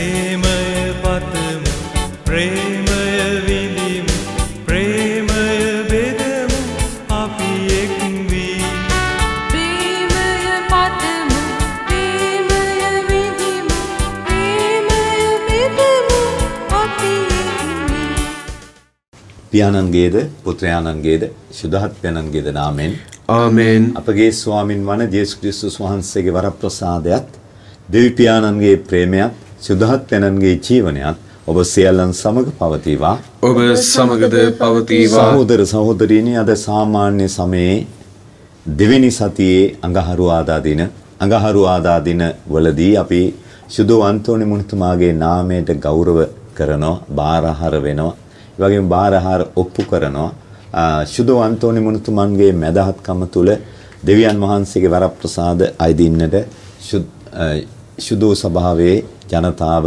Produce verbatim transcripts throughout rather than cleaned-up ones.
ප්‍රේමය පතමු ප්‍රේමය විඳිමු ප්‍රේමය බෙදමු අපි එක් වී ප්‍රේමය පතමු ප්‍රේමය විඳිමු ප්‍රේමය බෙදමු අපි එක් වී. පියාණන්ගේද පුත්‍රයාණන්ගේද සුදහත්පයණන්ගේද නාමෙන් ආමෙන්. අපගේ ස්වාමින් වන ජේසුස් ක්‍රිස්තුස් වහන්සේගේ වරප්‍රසාදයත් දෙවි පියාණන්ගේ ප්‍රේමයත් සුදහත්පයණන්ගේ ජීවනයත් ඔබ සියල්ලන් සමග පවතිවා. ඔබ සමගද පවතිවා. සහෝදර සහෝදරීනි, අද සාමාන්‍ය සමයේ දෙවෙනි සතියේ අඟහරුවාදා දින අඟහරුවාදා දින වලදී අපි සුදු අන්තෝනි මුනිතුමාගේ නාමයට ගෞරව කරනවා, බාරහාර වෙනවා. ඒ වගේම බාරහාර ඔප්පු කරනවා. සුදු අන්තෝනි මුනිතුමන්ගේ මැදහත්කම තුල දෙවියන් වහන්සේගේ වරප්‍රසාද අයදින්නට සුදු සභාවේ ජනතාව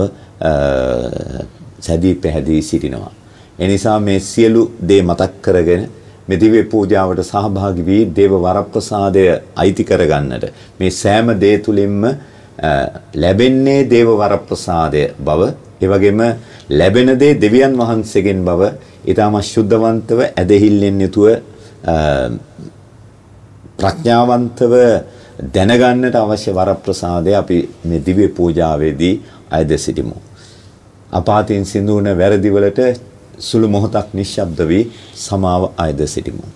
සැදී පැහැදී සිටිනවා. ඒ නිසා මේ සියලු දේ මතක් කරගෙන මේ දිව්‍ය පූජාවට සහභාගී වී දේව වරප්‍රසාදය අයිති කරගන්නට මේ සෑම දේ තුලින්ම ලැබෙන්නේ දේව වරප්‍රසාදය බව, ඒ වගේම ලැබෙන දේ දෙවියන් වහන්සේගෙන් බව ඊටම ශුද්ධවන්තව ඇදහිල්ලෙන් යුතුව ප්‍රඥාවන්තව දැනගන්නට අවශ්‍ය වරප්‍රසාදය අපි මේ දිව්‍ය පූජාවේදී අයද සිටිමු. අපාතින් සිඳුන වැරදිවලට සුළු මොහොතක් නිශ්ශබ්ද වී සමාව අයද සිටිමු.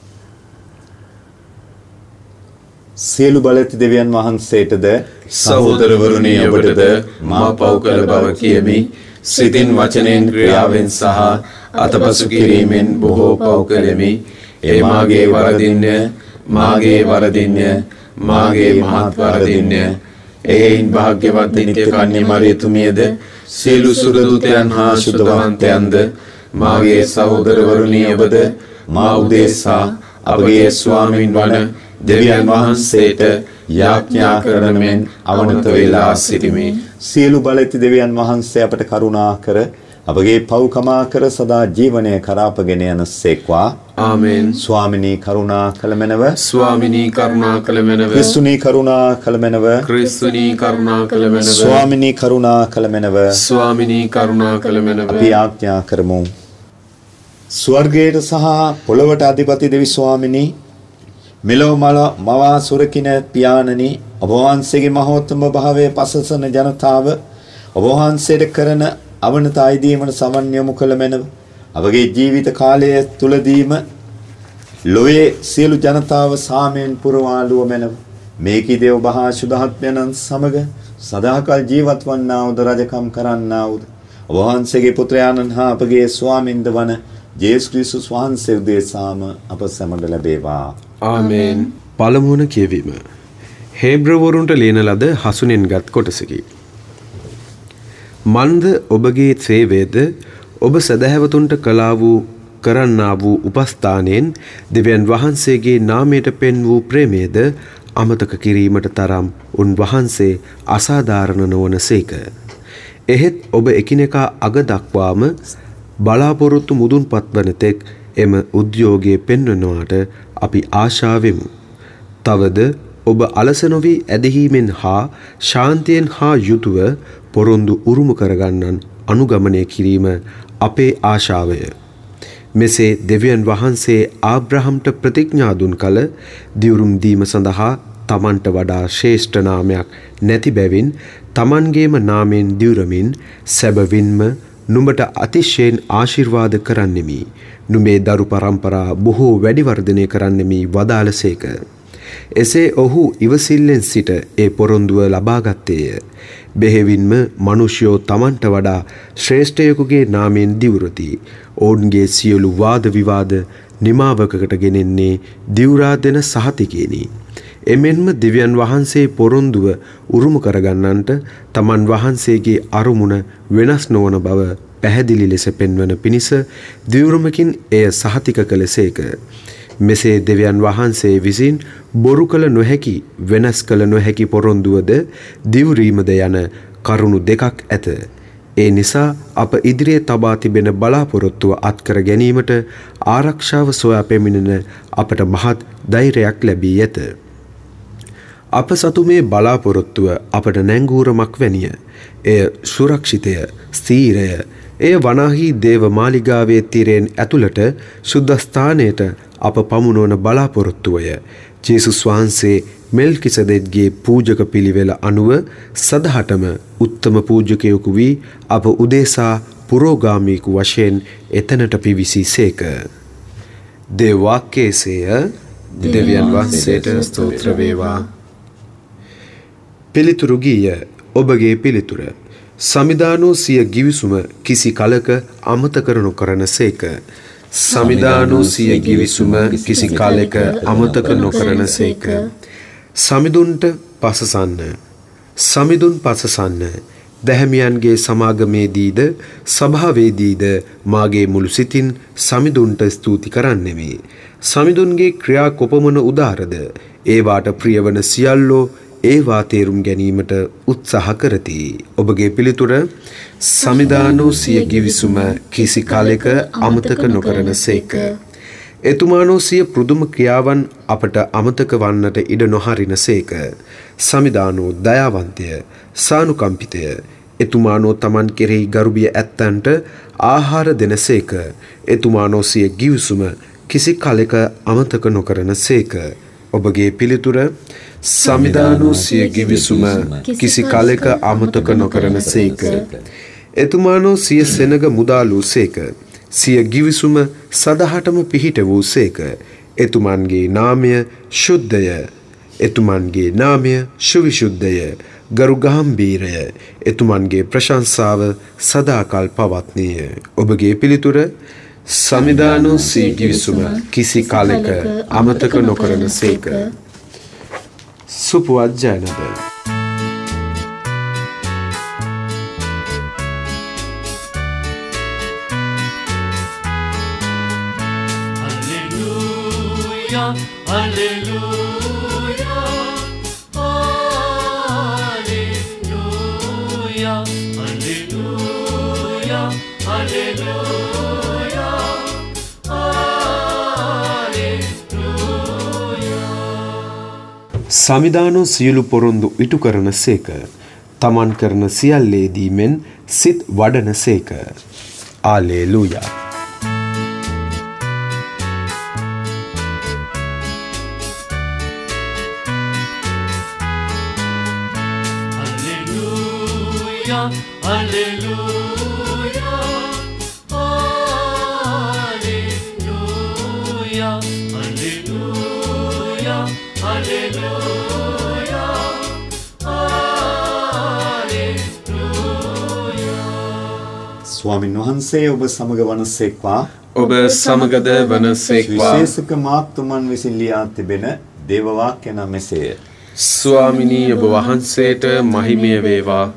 සියලු බලති දෙවියන් වහන්සේටද සහෝදරවරුනි ඔබටද මා පව් කළ බව කියමි. සිතින් වචනෙන් ක්‍රියාවෙන් සහ අතපසු කිරීමෙන් බොහෝ පව් කළෙමි. ඒ මාගේ වරදින්ය මාගේ වරදින්ය මාගේ මහත් වරදින්ය. එයින් භාග්‍යවත් නිත්‍ය කන්‍ය මරියතුමියද සියලු සුරදූතයන් හා ශුද්ධවන්තයන්ද මාගේ සහෝදරවරුනි ඔබද මා උදෙසා අපගේ ස්වාමින් වන දෙවියන් වහන්සේට යාඥා කරන මෙන් අවනත වෙලා සිටිමි. සියලු බලති දෙවියන් වහන්සේ අපට කරුණා කර අපගේ පව්කමා කර සදා ජීවනය කරාපගෙන යනසේක්වා. ආමෙන්. ස්වාමිනී කරුණා කළමෙනව ස්වාමිනී කරුණා කළමෙනව ක්‍රිස්තුනී කරුණා කළමෙනව ක්‍රිස්තුනී කරුණා කළමෙනව ස්වාමිනී කරුණා කළමෙනව ස්වාමිනී කරුණා කළමෙනව. අපි ආඥා කරමු. ස්වර්ගයට සහ පොළොවට අධිපති දෙවි ස්වාමිනී, මෙලොව මල මවා සුරකින පියාණනි, ඔබ වහන්සේගේ මහෝත්තම භාවයේ පසසන ජනතාව ඔබ වහන්සේට කරන අවනත අයිදීමට සමන් යොමු කළ මැනව. අපගේ ජීවිත කාලය තුලදීම ලෝයේ සියලු ජනතාව සාමයෙන් පුරවාලුව මැනව. මේකී දේව බහා සුදහත්මයන්න් සමග සදාකල් ජීවත් වන්නා වූ රජකම් කරන්නා වූ ඔබ වහන්සේගේ පුත්‍රයාණන් හා අපගේ ස්වාමින්ද වන ජේසුස් ක්‍රිස්තුස් වහන්සේ උදෙසාම අප සැමට ලැබේවා. ආමෙන්. පළමුවන කියවීම හේබ්‍රවරුන්ට ලියන ලද හසුනෙන්ගත් කොටසකි. මන්ද ඔබගේ සේවයද ඔබ සදහැවතුන්ට කළා වූ කරන්නා වූ උපස්ථානයෙන් දෙවියන් වහන්සේගේ නාමයට පෙන් වූ ප්‍රේමයද අමතක කිරීමට තරම් උන්වහන්සේ අසාධාරණ නොවන සේක. එහෙත් ඔබ එකිනෙකා අග දක්වාම බලාපොරොත්තු මුදුන්පත් වන තෙක් එම උද්‍යෝගයේ පෙන්වනවාට අපි ආශාවෙමු. තවද ඔබ අලස නොවි ඇදහිීමෙන් හා ශාන්තියෙන් හා යුතුව පොරොන්දු උරුම කරගන්නන් අනුගමනය කිරීම අපේ ආශාවය. මෙසේ දෙවියන් වහන්සේ ආබ්‍රහම්ට ප්‍රතිඥා දුන් කල දිවුරුම් දීම සඳහා තමන්ට වඩා ශ්‍රේෂ්ඨ නාමයක් නැති බැවින් තමන්ගේම නාමයෙන් දිවුරමින් සැබවින්ම නුඹට අතිශයින් ආශිර්වාද කරන්නෙමි. නුඹේ දරු පරම්පරා බොහෝ වැඩි වර්ධනය කරන්නෙමි වදාළසේක. එසේ ඔහු ඉවසිල්ලෙන් සිට ඒ පොරොන්දුව ලබාගත්තේය. බෙහෙවින්ම මනුෂ්‍යෝ තමන්ට වඩා ශ්‍රේෂ්ඨයෙකුගේ නාමයෙන් දිවුරති. ඔවුන්ගේ සියලු වාද විවාද නිමාවකකට ගෙනෙන්නේ දිවුරා දෙන සහතිකේනි. එමෙන්ම දෙවියන් වහන්සේ පොරොන්දුව උරුම කරගන්නන්ට තමන් වහන්සේගේ අරුමුණ වෙනස් නොවන බව පැහැදිලි ලෙස පෙන්වන පිණිස දිවුරුමකින් එය සහතික කළසේක. මෙසේ දෙවියන් වහන්සේ විසින් බොරු කළ නොහැකි වෙනස් කළ නොහැකි පොරොන්දුවද දිවුරීමද යන කරුණු දෙකක් ඇත. ඒ නිසා අප ඉදිරියේ තබා තිබෙන බලාපොරොත්තුව අත්කර ගැනීමට ආරක්ෂාව සොයා පැමිණෙන අපට මහත් ධෛර්යයක් ලැබී ඇත. අප සතු මේ බලාපොරොත්තුව අපට නැංගූරමක් වැනිය. එය සුරක්ෂිතය, ස්ථීරය. එය වනාහි දේව මාලිගාවේ තිරෙන් ඇතුළට ශුද්ධස්ථානයට අප පමුණුවන බලාපොරොත්තුවය. ජේසුස් වහන්සේ මෙල්කිසෙදෙක්ගේ පූජක පිළිවෙල අනුව සදහටම උත්තම පූජකයෙකු වී අප උදෙසා පුරෝගාමීකු වශයෙන් එතනට පිවිසී සේක. දේව වාක්‍යයේසේය. දෙවියන් වහන්සේට ස්තෝත්‍ර වේවා. පිළිතුරු ගීය. ඔබගේ පිළිතුර. සමිදානෝ සිය ගිවිසුම කිසි කලක අමතක නොකරන සේක. සමිදානෝ සිය ගිවිසුම කිසි කාලයක අමතක නොකරන සේක. සමිඳුන්ට පසසන්න. සමිඳුන් පසසන්න. දැහැමියන්ගේ සමාගමේදීද සභාවේදීද මාගේ මුළු සිතින් සමිඳුන්ට ස්තුති කරන්නෙමි. සමිඳුන්ගේ ක්‍රියා කොපමණ උදාරද. ඒවාට ප්‍රියවන සියල්ලෝ ඒවා තේරුම් ගැනීමට උත්සාහ කරති. ඔබගේ පිළිතුර. සමිදානෝ සිය ගිවිසුම කිසි කාලයක අමතක නොකරන සේක. එතුමානෝ සිය පුදුම ක්‍රියාවන් අපට අමතක වන්නට ඉඩ නොහරින සේක. සමිදානෝ දයාවන්තය, සානුකම්පිතය. එතුමානෝ තමන් කෙරෙහි ගරුබිය ඇත්තන්ට ආහාර දෙන සේක. එතුමානෝ සිය ගිවිසුම කිසි කාලයක අමතක නොකරන සේක. ඔබගේ පිළිතුර. සමිදානෝ සිය ගිවිසුම කිසි කාලයක අමතක නොකරන සේක. එතුමානෝ සිය සෙනග මුදාලූ සේක. සිය ගිවිසුම සදහටම පිහිට වූ සේක. එතුමන්ගේ නාමය ශුද්ධය. එතුමන්ගේ නාමය සුවිශුද්ධය. ගරු ගාම්භීරය. එතුමන්ගේ ප්‍රශංසාව සදාකල් පවත්නීය. ඔබගේ පිළිතුර. සමිදානෝ සිය ගිවිසුම කිසි කාලයක අමතක නොකරන සේක. සුපුවත් ජයනද. Hallelujah, hallelujah, hallelujah, hallelujah, hallelujah, hallelujah. සමිදානෝ සියලු පොරොන්දු ඉටු කරන සේක. තමන් කරන සියල්ලේදී මෙන් සිත් වඩන සේක. ආලේලූයා. Hallelujah, hallelujah, hallelujah, hallelujah, hallelujah. ස්වාමින් වහන්සේ ඔබ සමග වනසේක්වා. ඔබ සමගද වනසේක්වා. විශේෂක මාක්තුමන් විසින් ලියා තිබෙන දේව වාක්‍ය නම් මෙසේය. ස්වාමිනී ඔබ වහන්සේට මහිමය වේවා.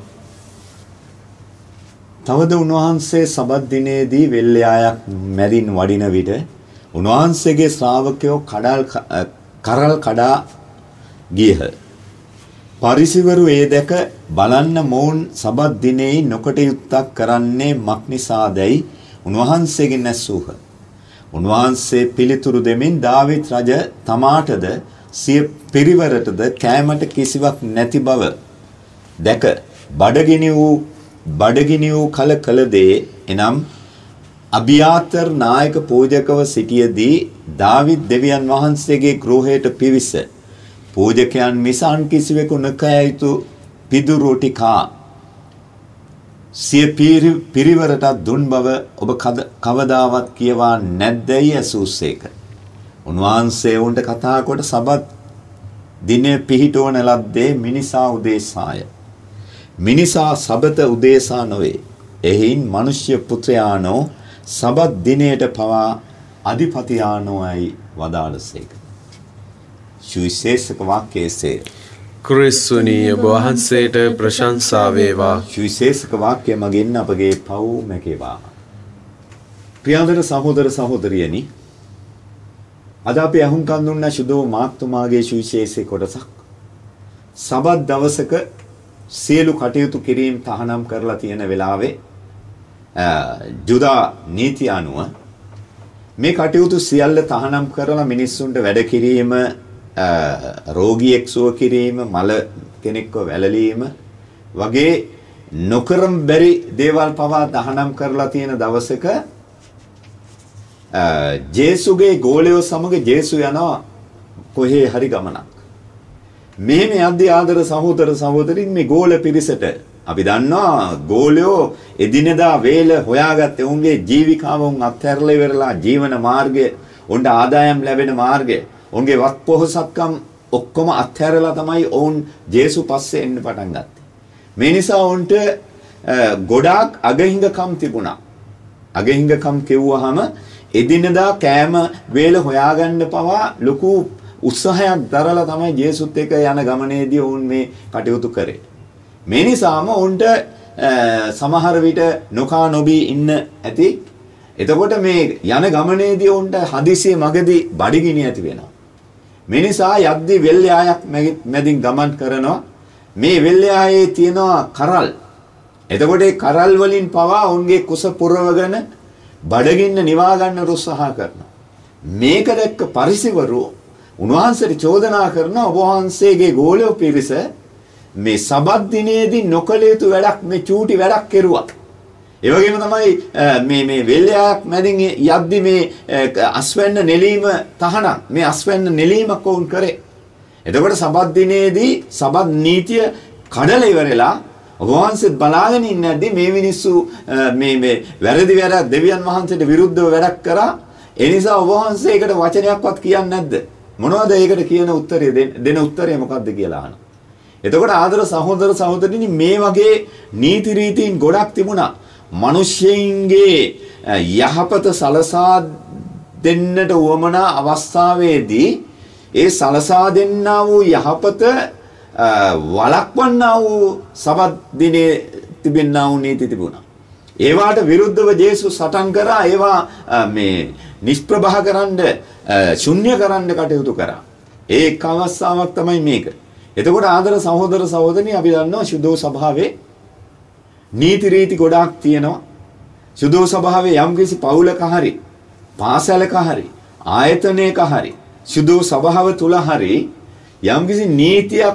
තවද උන්වහන්සේ සබත් දිනේදී වෙල්යායක් මැදින් වඩින විට උන්වහන්සේගේ ශ්‍රාවකයෝ කඩල් කරල් කඩා ගියහ. පරිසිවරු ඒ දැක බලන්න මොවුන් සබත් දිනේ නොකටයුත්තක් කරන්නේ මක් නිසාදැයි උන්වහන්සේගෙන් ඇසූහ. උන්වහන්සේ පිළිතුරු දෙමින් දාවිත් රජ තමාටද සිය පිරිවරටද කෑමට කිසිවක් නැති බව දැක බඩගිනි වූ බඩගිනි වූ කල කල දේ එනම් අබියාතර් නායක පූජකව සිටියේදී දාවිත් දෙවියන් වහන්සේගේ ගෘහයට පිවිස පූජකයන් මිස අන් කිසිවෙකු නොකෑ යුතු පිදුරු ටිකා සිය පිරිවරට දුන් බව ඔබ කවදාවත් කියවා නැද්දැයි ඇසූසේක. උන්වහන්සේ උන්ට කතා කොට සබත් දිනේ පිහිටවන ලද්දේ මිනිසා උදෙසාය. මිනිසා සබත උදේසා නොවේ. එහින් මනුෂ්‍ය පුත්‍රයානෝ සබත් දිනයට පවා අධිපතියානෝයි වදාළසේක. සුවිශේෂක වාක්‍යයේසේ ක්‍රිස්තුනී ඔබ වහන්සේට ප්‍රශංසා වේවා. සුවිශේෂක වාක්‍ය මගින් අපගේ පව් මැකේවා. ප්‍රියදර සහෝදර සහෝදරියනි, අද අපි අහුම්කන් දුන්න සුදෝ මාක්තුමාගේ සුවිශේෂී කොටසක්. සබත් දවසක සියලු කටයුතු කිරීම තහනම් කරලා තියෙන වෙලාවේ ජුදා නීති අනුව මේ කටයුතු සියල්ල තහනම් කරලා මිනිස්සුන්ට වැඩ කිරීම රෝගියෙක් සුව කිරීම, මල කෙනෙක්ව වැළලීම වගේ නොකරම් බැරි දේවල් පවා දහනම් කරලා තියෙන දවසක ජේසුගේ ගෝලයෝ සමග ජේසු යනවා කොහේ හරි ගමනක්. මෙහෙම යද්දී ආදර සහෝදර සහෝදරින් මේ ගෝල පිරිසට අපි දන්නවා ගෝලයෝ එදිනෙදා වේල හොයාගත්තේ උන්ගේ ජීවිකාව උන් අත්හැරලා ඉවරලා ජීවන මාර්ගය, උන්ට ආදායම් ලැබෙන මාර්ගය, උන්ගේ වත් පොහසත්කම් ඔක්කොම අත්හැරලා තමයි ඔවුන් ජේසු පස්සේ එන්න පටන් ගත්තේ. මේ නිසා උන්ට ගොඩාක් අගහිඟකම් තිබුණා. අගහිඟකම් කෙවුවහම එදිනෙදා කෑම වේල හොයාගන්න පවා ලොකු උත්සාහයක් දරලා තමයි ජේසුත් එක්ක යන ගමනේදී වුන් මේ කටයුතු කරේ. මේ නිසාම උන්ට සමහර විට නොකා නොබී ඉන්න ඇති. එතකොට මේ යන ගමනේදී උන්ට හදිසියෙ මගදී බඩගිනි ඇති වෙනවා. මේ නිසා යද්දී වෙල්යායක් මැදින් ගමන් කරනවා. මේ වෙල්යායේ තියෙනවා කරල්. එතකොට ඒ කරල් වලින් පවා උන්ගේ කුස පුරවගෙන බඩගින්න නිවා ගන්න උත්සාහ කරනවා. මේක දැක්ක පරිසවරු උන්වහන්සේට චෝදනා කරන ඔබ වහන්සේගේ ගෝලයෝ පිරිස මේ සබත් දිනේදී නොකළ යුතු වැඩක් මේ චූටි වැඩක් කෙරුවා. ඒ වගේම තමයි මේ මේ වෙල්යාවක් මැදින් යද්දි මේ අස්වැන්න නෙලීම තහනම් මේ අස්වැන්න නෙලීමක් වුන් කරේ. එතකොට සබත් දිනේදී සබත් නීතිය කඩලා ඉවරලා ඔබ වහන්සේත් බලාගෙන ඉන්නේ නැද්දි මේ මිනිස්සු මේ මේ වැරදි වැඩ දෙවියන් වහන්සේට විරුද්ධව වැඩක් කරා. ඒ නිසා ඔබ වහන්සේ ඒකට වචනයක්වත් කියන්නේ නැද්ද? මොනවද ඒකට කියන උත්තරය දෙන උත්තරය මොකක්ද කියලා අහනවා. එතකොට ආදර සහෝදර සහෝදරිනි මේ වගේ නීති රීතීන් ගොඩක් තිබුණා. මිනිස්යන්ගේ යහපත සලසා දෙන්නට උවමනා අවස්ථාවේදී ඒ සලසා දෙන්නා වූ යහපත වළක්වන්නා වූ සබත් දිනේ තිබෙනා වූ නීති තිබුණා. ඒවාට විරුද්ධව ජේසුස් සටන් කරා. ඒවා මේ නිෂ්ප්‍රභ කරන්න, ශුන්‍ය කරන්න කටයුතු කරා. ඒ එක් අවස්ථාවක් තමයි මේක. එතකොට ආදර සහෝදර සහෝදරනි අපි දන්නවා සුදෝ සභාවේ නීති රීති ගොඩාක් තියෙනවා. සුදෝ සභාවේ යම්කිසි පවුලක හරි, පාසලක හරි, ආයතනයක හරි, සුදෝ සභාව තුල හරි යම්කිසි නීතියක්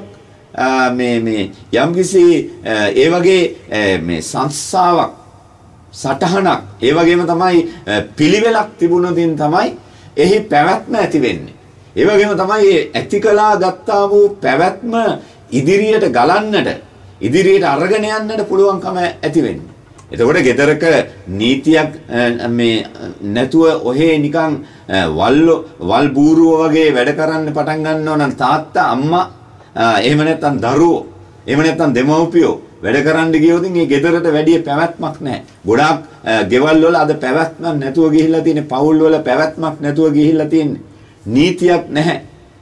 මේ මේ යම්කිසි ඒ වගේ මේ සංස්ථාවක්, සටහනක්, ඒ වගේම තමයි පිළිවෙලක් තිබුණොතින් තමයි එහි පැවැත්ම ඇති වෙන්නේ. ඒ වගේම තමයි ඇති කළා ගත්තා වූ පැවැත්ම ඉදිරියට ගලන්නට, ඉදිරියට අරගෙන යන්නට පුළුවන්කම ඇති වෙන්නේ. එතකොට ගෙදරක නීතියක් මේ නැතුව ඔහේ නිකන් වල් වල් බූරුව වගේ වැඩ කරන්න පටන් ගන්නවා නම් තාත්තා අම්මා එහෙම නැත්නම් දරුවෝ එහෙම නැත්නම් දෙමව්පියෝ වැඩ කරන්න ගියොත් මේ ගෙදරට වැඩි පැවැත්මක් නැහැ. ගොඩාක් ගෙවල් වල අද පැවැත්මක් නැතුව ගිහිල්ලා තියෙන්නේ. පවුල් වල පැවැත්මක් නැතුව ගිහිල්ලා තියෙන්නේ. නීතියක් නැහැ.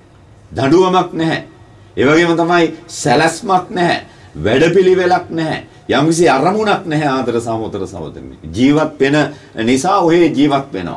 දඬුවමක් නැහැ. ඒ වගේම තමයි සැලැස්මක් නැහැ. වැඩපිළිවෙලක් නැහැ. යම්කිසි අරමුණක් නැහැ ආදර සහෝදර සහෝදරනි. ජීවත් වෙන නිසා ඔහේ ජීවත් වෙනවා.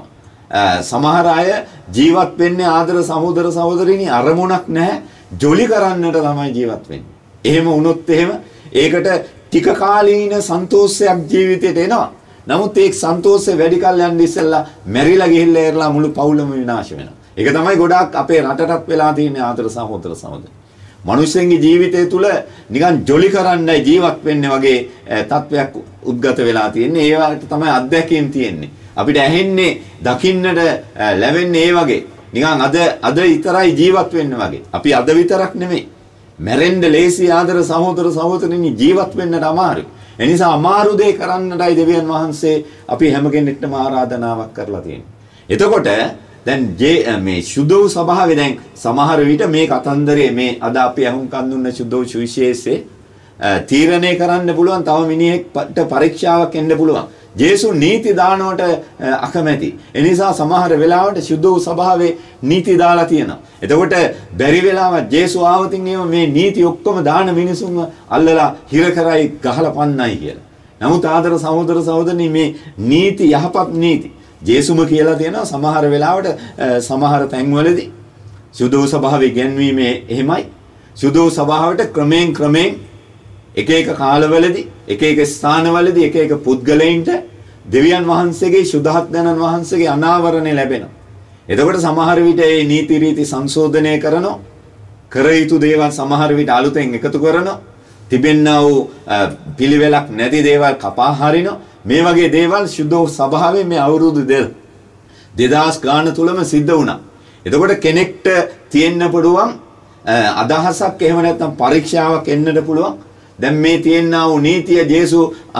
සමහර අය ජීවත් වෙන්නේ ආදර සහෝදර සහෝදරිනි අරමුණක් නැහැ. ජොලි කරන්නට තමයි ජීවත් වෙන්නේ. එහෙම වුණොත් එහෙම ඒකට ටික කාලීන සන්තෝෂයක් ජීවිතේට එනවා. නමුත් ඒ සන්තෝෂය වැඩි කල් යන්න ඉස්සෙල්ලා මැරිලා ගිහිල්ලා එරලා මුළු පවුලම විනාශ වෙනවා. ඒක තමයි ගොඩාක් අපේ රටටත් වෙලා තියෙන ආදර සහෝදර සහෝදරි. මිනිස්සුන්ගේ ජීවිතය තුළ නිකන් ජොලි කරන්නයි ජීවත් වෙන්නේ වගේ තත්වයක් උද්ගත වෙලා තියෙන්නේ. ඒවට තමයි අත්දැකීම් තියෙන්නේ. අපිට ඇහෙන්නේ දකින්නට ලැබෙන්නේ ඒ වගේ. නිකන් අද අද විතරයි ජීවත් වෙන්න වගේ. අපි අද විතරක් නෙමෙයි. මැරෙන්න ලේසි ආදර සහෝදර සහෝදරිනි ජීවත් වෙන්නට අමාරුයි. ඒ නිසා අමාරු දේ කරන්නටයි දෙවියන් වහන්සේ අපි හැම කෙනෙක්ටම ආරාධනාවක් කරලා තියෙන්නේ. එතකොට දැන් මේ සුදෝ සභාවේ දැන් සමහර විට මේ කතන්දරේ මේ අද අපි අහුම්කන් දුන්න සුදෝ සුවිශේෂයේ තීරණය කරන්න පුළුවන් තව මිනිහෙක්ට පරීක්ෂාවක් එන්න පුළුවන්. ජේසු නීති දානවට අකමැති. ඒ නිසා සමහර වෙලාවට සුදෝ සභාවේ නීති දාලා තියෙනවා. එතකොට බැරි වෙලාවත් ජේසු ආවතින් එහෙම මේ නීති ඔක්කොම දාන මිනිසුන්ව අල්ලලා හිර කරයි ගහලා පන්නයි කියලා. නමුත් ආදර සහෝදර සහෝදරනි මේ නීති යහපත් නීති ජේසුම කියලා තියෙනවා. සමහර වෙලාවට සමහර තැන්වලදී සුදෝ සභාවේ ගැන්වීමේ එහෙමයි. සුදෝ සභාවට ක්‍රමයෙන් ක්‍රමයෙන් එක එක කාලවලදී එක එක ස්ථානවලදී එක එක පුද්ගලයින්ට දෙවියන් වහන්සේගේ සුදහත් දනන් වහන්සේගේ අනාවරණය ලැබෙනවා. එතකොට සමහර විට මේ නීති රීති සංශෝධනය කරනවා. කර යුතු දේවල් සමහර විට අලුතෙන් එකතු කරනවා. තිබෙන්නා වූ පිළිවෙලක් නැති දේවල් කපා හරිනවා. මේ වගේ දේවල් සුද්ධ ස්වභාවයෙන් මේ අවුරුදු දෙදාස් ගාන තුලම සිද්ධ වුණා. එතකොට කෙනෙක්ට තියෙන්න පුළුවන් අදහසක් එහෙම නැත්නම් පරීක්ෂාවක් එන්නට පුළුවන්. දැන් මේ තියෙනා වූ නීතිය ජේසු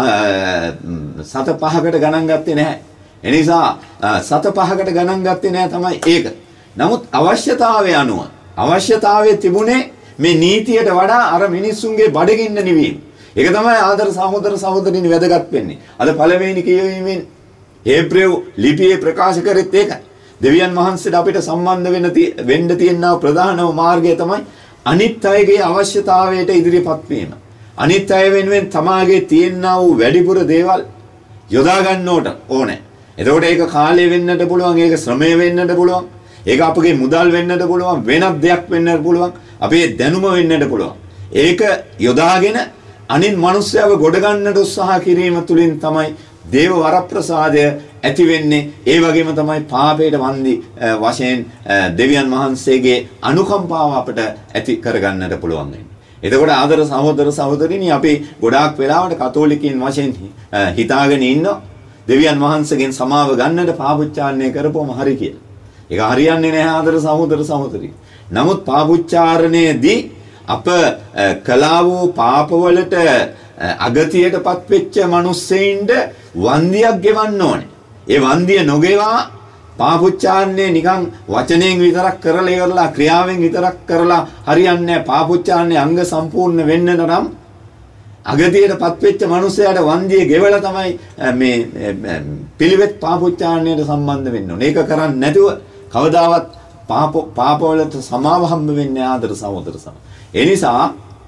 සත පහකට ගණන් ගත්තේ නැහැ. ඒ නිසා සත පහකට ගණන් ගත්තේ නැහැ තමයි ඒක. නමුත් අවශ්‍යතාවය අනුව අවශ්‍යතාවයේ තිබුණේ මේ නීතියට වඩා අර මිනිස්සුන්ගේ බඩගින්න නිවීම. ඒක තමයි ආදර සහෝදර සහෝදරියනි වැදගත් වෙන්නේ. අද පළවෙනි කියවීමෙන් හේබ්‍රේව ලිපියේ ප්‍රකාශ කරෙත් ඒකයි. දෙවියන් වහන්සේට අපිට සම්බන්ධ වෙන්න වෙන්න තියෙනා ප්‍රධානම මාර්ගය තමයි අනිත් අයගේ අවශ්‍යතාවයට ඉදිරිපත් වීම. අනිත් අය වෙනුවෙන් තමාගේ තියෙනා වූ වැඩිපුර දේවල් යොදා ගන්නවට ඕනේ. එතකොට ඒක කාලය වෙන්නට පුළුවන්, ඒක ශ්‍රමය වෙන්නට පුළුවන්, ඒක අපගේ මුදල් වෙන්නට පුළුවන්, වෙනත් දෙයක් වෙන්නට පුළුවන්, අපේ දැනුම වෙන්නට පුළුවන්. ඒක යොදාගෙන අනිත් මිනිස්යාව ගොඩ ගන්නට උත්සාහ කිරීම තුළින් තමයි දේව වරප්‍රසාදය ඇති වෙන්නේ. ඒ වගේම තමයි පාපයට වන්දි වශයෙන් දෙවියන් වහන්සේගේ අනුකම්පාව අපට ඇති කරගන්නට පුළුවන් වෙන්නේ. එතකොට ආදර සහෝදර සහෝදරිනි අපි ගොඩාක් වෙලාවට කතෝලිකයින් වශයෙන් හිතාගෙන ඉන්නවා දෙවියන් වහන්සේගෙන් සමාව ගන්නට පාපුච්චාරණය කරපුවම හරි කියලා. ඒක හරියන්නේ නැහැ ආදර සහෝදර සහෝදරිනි. නමුත් පාපුච්චාරණයේදී අප කළා වූ පාපවලට අගතියටපත් වෙච්ච මිනිස්සෙයින්ට වන්දියක් ගෙවන්න ඕනේ. ඒ වන්දිය නොගෙවා පාපුච්චාරණය නිකන් වචනයෙන් විතරක් කරලා ඉවරලා ක්‍රියාවෙන් විතරක් කරලා හරියන්නේ නැහැ. පාපුච්චාරණය අංග සම්පූර්ණ වෙන්න නම් අගතියටපත් වෙච්ච මිනිසයාට වන්දිය ගෙවලා තමයි මේ පිළිවෙත් පාපුච්චාරණයට සම්බන්ධ වෙන්න ඕනේ. ඒක කරන්නේ නැතුව කවදාවත් පාප පාපවලට සමාව හම්බ වෙන්නේ ආදර සහෝදර සම. ඒ නිසා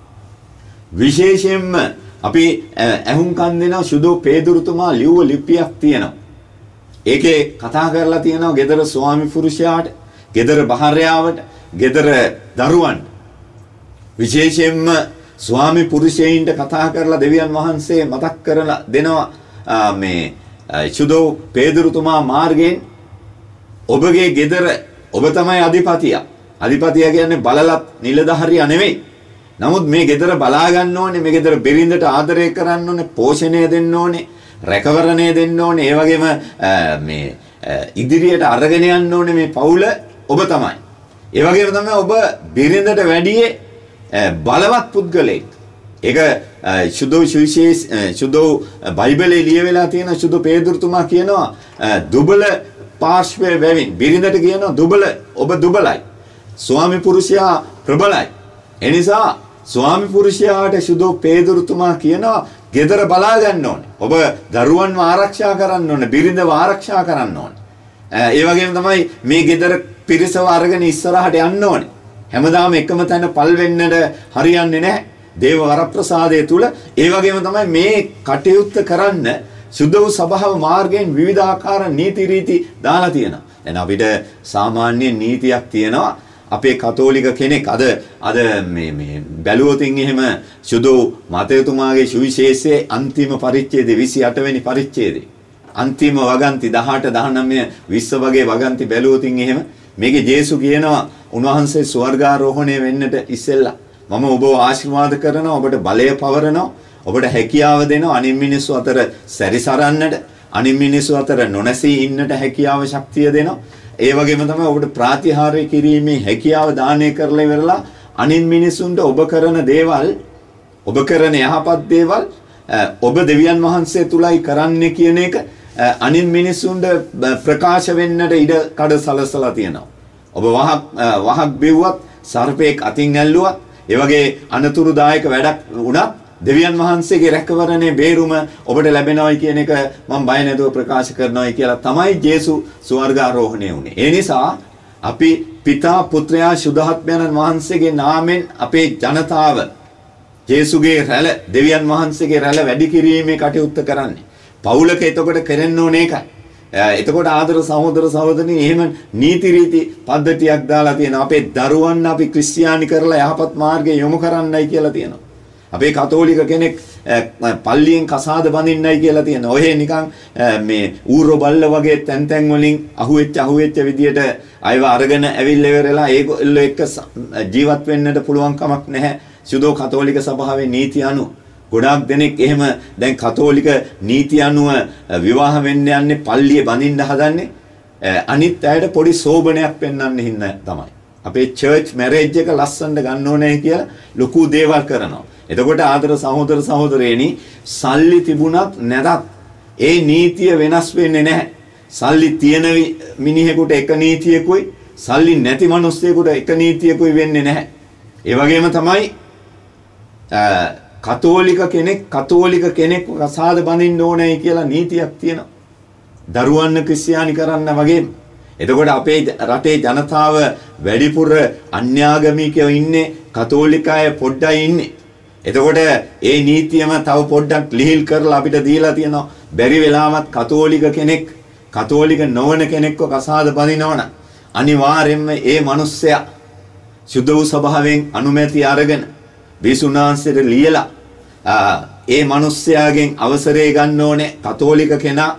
විශේෂයෙන්ම අපි ඇහුම්කන් දෙන සුදු පේදුරුතුමා ලියුව ලිපියක් තියෙනවා. ඒකේ කතා කරලා තියෙනවා ගෙදර ස්වාමි පුරුෂයාට, ගෙදර භාර්යාවට, ගෙදර දරුවන්ට. විශේෂයෙන්ම ස්වාමි පුරුෂයන්ට කතා කරලා දෙවියන් වහන්සේ මතක් කරලා දෙනවා මේ සුදු පේදුරුතුමා මාර්ගයෙන් ඔබගේ ගෙදර ඔබ තමයි අධිපතියා. අධිපතියා කියන්නේ බලලත් නිලධාරියා නෙවෙයි. නමුත් මේ ගෙදර බලා ගන්න ඕනේ, මේ ගෙදර බිරිඳට ආදරය කරන්න ඕනේ, පෝෂණය දෙන්න ඕනේ, රැකවරණය දෙන්න ඕනේ. ඒ වගේම මේ ඉදිරියට අරගෙන යන්න ඕනේ මේ පවුල ඔබ තමයි. ඒ වගේම තමයි ඔබ බිරිඳට වැඩියේ බලවත් පුද්ගලෙක්. ඒක සුදු සුවිශේෂ සුදු බයිබලයේ ලියවිලා තියෙන සුදු පේදුරුතුමා කියනවා දුබල පාර්ශ්වයේ වැවින් බිරිඳට කියනවා දුබල ඔබ දුබලයි. ස්වාමි පුරුෂයා ප්‍රබලයි. එනිසා ස්වාමි පුරුෂයාට සුදු පේදුරුතුමා කියනවා ගෙදර බලා ගන්න ඕනේ. ඔබ දරුවන්ව ආරක්ෂා කරන්න ඕනේ, බිරිඳව ආරක්ෂා කරන්න ඕනේ. ඒ වගේම තමයි මේ ගෙදර පිරිසව අරගෙන ඉස්සරහට යන්න ඕනේ. හැමදාම එකම තැන පල් වෙන්නට හරියන්නේ නැහැ. දේව වරප්‍රසාදය තුල ඒ වගේම තමයි මේ කටයුත්ත කරන්න සුදු සභාව මාර්ගයෙන් විවිධාකාර නීති රීති දාලා තියෙනවා. දැන් අපිට සාමාන්‍ය නීතියක් තියෙනවා. අපේ කතෝලික කෙනෙක් අද අද මේ මේ බැලුවොතින් එහෙම සුදු මතයතුමාගේ සුවිශේෂයේ අන්තිම පරිච්ඡේදය විසි අට වෙනි පරිච්ඡේදය අන්තිම වගන්ති දහඅට දහනවය විස්ස වගේ වගන්ති බැලුවොතින් එහෙම මේකේ ජේසු කියනවා උන්වහන්සේ ස්වර්ගාරෝහණය වෙන්නට ඉස්සෙල්ලා මම ඔබව ආශිර්වාද කරනවා, ඔබට බලය පවරනවා, ඔබට හැකියාව දෙනවා අනිත් මිනිස්සු අතර සැරිසරන්නට, අනිත් මිනිස්සු අතර නොනැසී ඉන්නට හැකියාව ශක්තිය දෙනවා. ඒ වගේම තමයි ඔබට ප්‍රාතිහාර්ය කිරීමේ හැකියාව දානය කරලා ඉවරලා අනිත් මිනිසුන්ට ඔබ කරන දේවල්, ඔබ කරන යහපත් දේවල් ඔබ දෙවියන් වහන්සේ තුලයි කරන්නේ කියන එක අනිත් මිනිසුන්ට ප්‍රකාශ වෙන්නට ඉඩ කඩ සලසලා තියෙනවා. ඔබ වහක් වහක් බෙව්වත්, සර්පෙක් අතින් ඇල්ලුවත්, ඒ වගේ අනතුරුදායක වැඩක් වුණත් දෙවියන් වහන්සේගේ රැකවරණේ බේරුම ඔබට ලැබෙනවයි කියන එක මම බය නැතුව ප්‍රකාශ කරනවායි කියලා තමයි ජේසු ස්වර්ගාරෝහණය වුණේ. ඒ නිසා අපි පිතා පුත්‍රයා සුද්ධාත්මයන් වහන්සේගේ නාමයෙන් අපේ ජනතාව ජේසුගේ රැළ, දෙවියන් වහන්සේගේ රැළ වැඩි කිරීමේ කටයුත්ත කරන්නේ. පවුලක එතකොට කරන්න ඕනේ ඒකයි. එතකොට ආදර සහෝදර සහෝදරනි එහෙම නීති රීති පද්ධතියක් දාලා තියෙනවා. අපේ දරුවන් අපි ක්‍රිස්තියානි කරලා යහපත් මාර්ගයේ යොමු කරන්නයි කියලා තියෙනවා. අපේ කතෝලික කෙනෙක් පල්ලියෙන් කසාද බඳින්නයි කියලා තියෙනවා. ඔය නිකන් මේ ඌරෝ බල්ල වගේ තැන් තැන් වලින් අහුවෙච්ච අහුවෙච්ච විදියට අයව අරගෙන ඇවිල්ලා ඉවරලා ඒගොල්ලෝ එක්ක ජීවත් වෙන්නට පුළුවන් කමක් නැහැ. සුදෝ කතෝලික සභාවේ නීති අනුව ගොඩාක් දෙනෙක් එහෙම දැන් කතෝලික නීති අනුව විවාහ වෙන්න යන්නේ පල්ලියේ බඳින්න හදන්නේ. අනිත් අයට පොඩි සෝබනයක් පෙන්වන්න හින්දා තමයි. අපේ චර්ච් මැරේජ් එක ලස්සනට ගන්න ඕනේ කියලා ලොකු දේවල් කරනවා. එතකොට ආදර සහෝදර සහෝදරයනි සල්ලි තිබුණත් නැතත් ඒ නීතිය වෙනස් වෙන්නේ නැහැ. සල්ලි තියෙන මිනිහෙකුට එක නීතියකුයි සල්ලි නැති මිනිස්සෙකුට එක නීතියකුයි වෙන්නේ නැහැ. ඒ වගේම තමයි කතෝලික කෙනෙක් කතෝලික කෙනෙක් කසාද බඳින්න ඕනේ කියලා නීතියක් තියෙනවා. දරුවන්න ක්‍රිස්තියානි කරන්න වගේම. එතකොට අපේ රටේ ජනතාව වැඩිපුර අන්‍යාගමිකයෝ ඉන්නේ කතෝලික අය පොඩ්ඩයි ඉන්නේ. එතකොට ඒ නීතියම තව පොඩ්ඩක් ලිහිල් කරලා අපිට දීලා තියෙනවා. බැරි වෙලාවත් කතෝලික කෙනෙක් කතෝලික නොවන කෙනෙක්ව කසාද බඳිනවනම් අනිවාර්යයෙන්ම ඒ මිනිස්සයා සුද්ධ වූ සභාවෙන් අනුමැතිය අරගෙන විසුණුවන්සේට ලියලා ඒ මිනිස්සයාගෙන් අවසරය ගන්න ඕනේ. කතෝලික කෙනා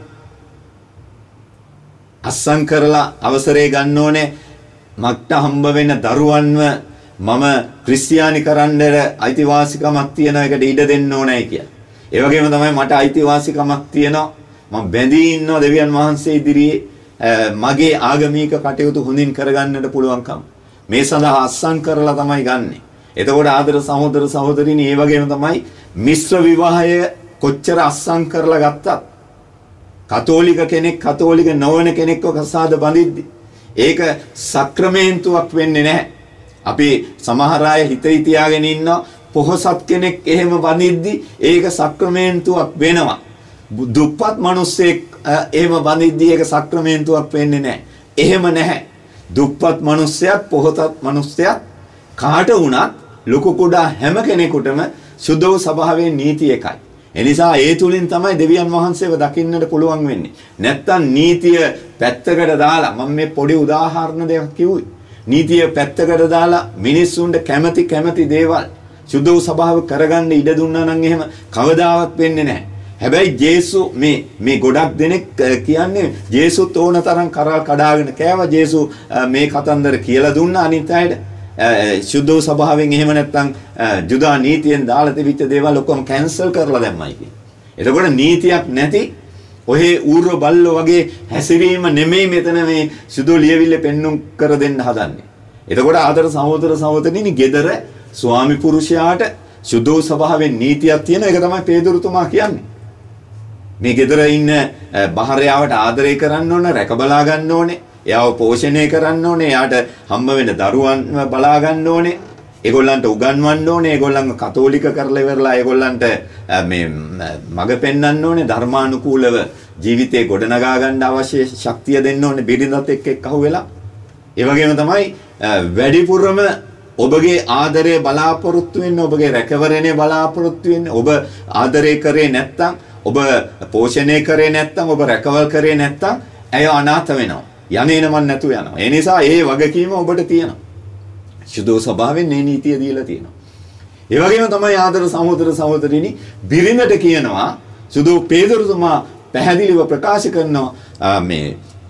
අස්සම් කරලා අවසරය ගන්න ඕනේ. මක්ට හම්බ වෙන දරුවන්ව මම ක්‍රිස්තියානි කරන්න අයිතිවාසිකමක් තියෙන එකට ඉඩ දෙන්න ඕනේ කියලා. ඒ වගේම තමයි මට අයිතිවාසිකමක් තියෙනවා. මම බැඳී ඉන්නවා දෙවියන් වහන්සේ ඉදිරියේ මගේ ආගමික කටයුතු හොඳින් කරගන්නට පුළුවන්කම. මේ සඳහා අස්සම් කරලා තමයි ගන්නෙ. එතකොට ආදර සහෝදර සහෝදරිනි ඒ වගේම තමයි මිශ්‍ර විවාහය කොච්චර අස්සම් කරලා ගත්තත් කතෝලික කෙනෙක් කතෝලික නොවන කෙනෙක්ව කසාද බඳිද්දි ඒක සක්‍රමේන්තුවක් වෙන්නේ නැහැ. අපි සමහර අය හිතේ තියාගෙන ඉන්නවා පොහොසත් කෙනෙක් එහෙම බඳිද්දි ඒක සක්‍රමේන්තුවක් වෙනවා. දුප්පත් මිනිස්සෙක් එහෙම බඳිද්දි ඒක සක්‍රමේන්තුවක් වෙන්නේ නැහැ. එහෙම නැහැ. දුප්පත් මිනිස්සයත් පොහොසත් මිනිස්සයත් කාට වුණත් ලොකු කුඩා හැම කෙනෙකුටම සුද්ධ සභාවේ නීති එකයි. එනිසා ඒ තුලින් තමයි දෙවියන් වහන්සේව දකින්නට පුළුවන් වෙන්නේ. නැත්තම් නීතිය පැත්තකට දාලා මම මේ පොඩි උදාහරණ දෙකක් කිව්වේ. නීතිය පැත්තකට දාලා මිනිස්සුන්ට කැමැති කැමැති දේවල් සුද්ධ සභාව කරගන්න ඉඩ දුන්නා නම් එහෙම කවදාවත් වෙන්නේ නැහැ. හැබැයි ජේසු මේ මේ ගොඩක් දෙනෙක් කියන්නේ ජේසුත් ඕන තරම් කරල් කඩාගෙන කෑවා. ජේසු මේ කතන්දර කියලා දුන්නා අනිත් අයට. සුද්ධ සභාවෙන් එහෙම නැත්නම් ජුදා නීතියෙන් දාලා තිබිච්ච දේවල් ඔක්කොම කැන්සල් කරලා දැම්මයි කියන්නේ. එතකොට නීතියක් නැති ඔහේ ඌර්ව බල්ලෝ වගේ හැසිරීම නෙමෙයි මෙතන මේ සුදු ලියවිල්ල පෙන්눔 කර දෙන්න හදන්නේ. එතකොට ආදර සහෝදර සහෝදරිනි gedara ස්වාමි පුරුෂයාට සුදු සභාවෙන් නීතියක් තියෙන එක තමයි පේදුරුතුමා කියන්නේ. මේ gedara ඉන්න බහරයාවට ආදරය කරන්න ඕන, රැක බලා ගන්න ඕනේ. එයාව පෝෂණය කරන්න ඕනේ. එයාට හම්බ වෙන දරුවන් බලා ගන්න ඕනේ. ඒගොල්ලන්ට උගන්වන්න ඕනේ. ඒගොල්ලන්ව කතෝලික කරලා ඉවරලා ඒගොල්ලන්ට මේ මඟ පෙන්වන්න ඕනේ. ධර්මානුකූලව ජීවිතේ ගොඩනගා ගන්න අවශ්‍ය ශක්තිය දෙන්න ඕනේ. බිරිඳත් එක්ක එක්ක අහුවෙලා. ඒ වගේම තමයි වැඩිපුරම ඔබගේ ආදරය බලාපොරොත්තු වෙන්න, ඔබගේ රැකවරණය බලාපොරොත්තු වෙන්න. ඔබ ආදරය කරේ නැත්තම්, ඔබ පෝෂණය කරේ නැත්තම්, ඔබ රැකවල් කරේ නැත්තම් ඇය අනාථ වෙනවා. යන්නේන මන් නැතු යනවා. ඒ නිසා ඒ වගකීම ඔබට තියෙනවා. සුදු ස්වභාවයෙන් මේ නීතිය දීලා තියෙනවා. ඒ වගේම තමයි ආදර සහෝදර සහෝදරිනි බිරිඳට කියනවා සුදු පේදුරුතුමා පැහැදිලිව ප්‍රකාශ කරනවා මේ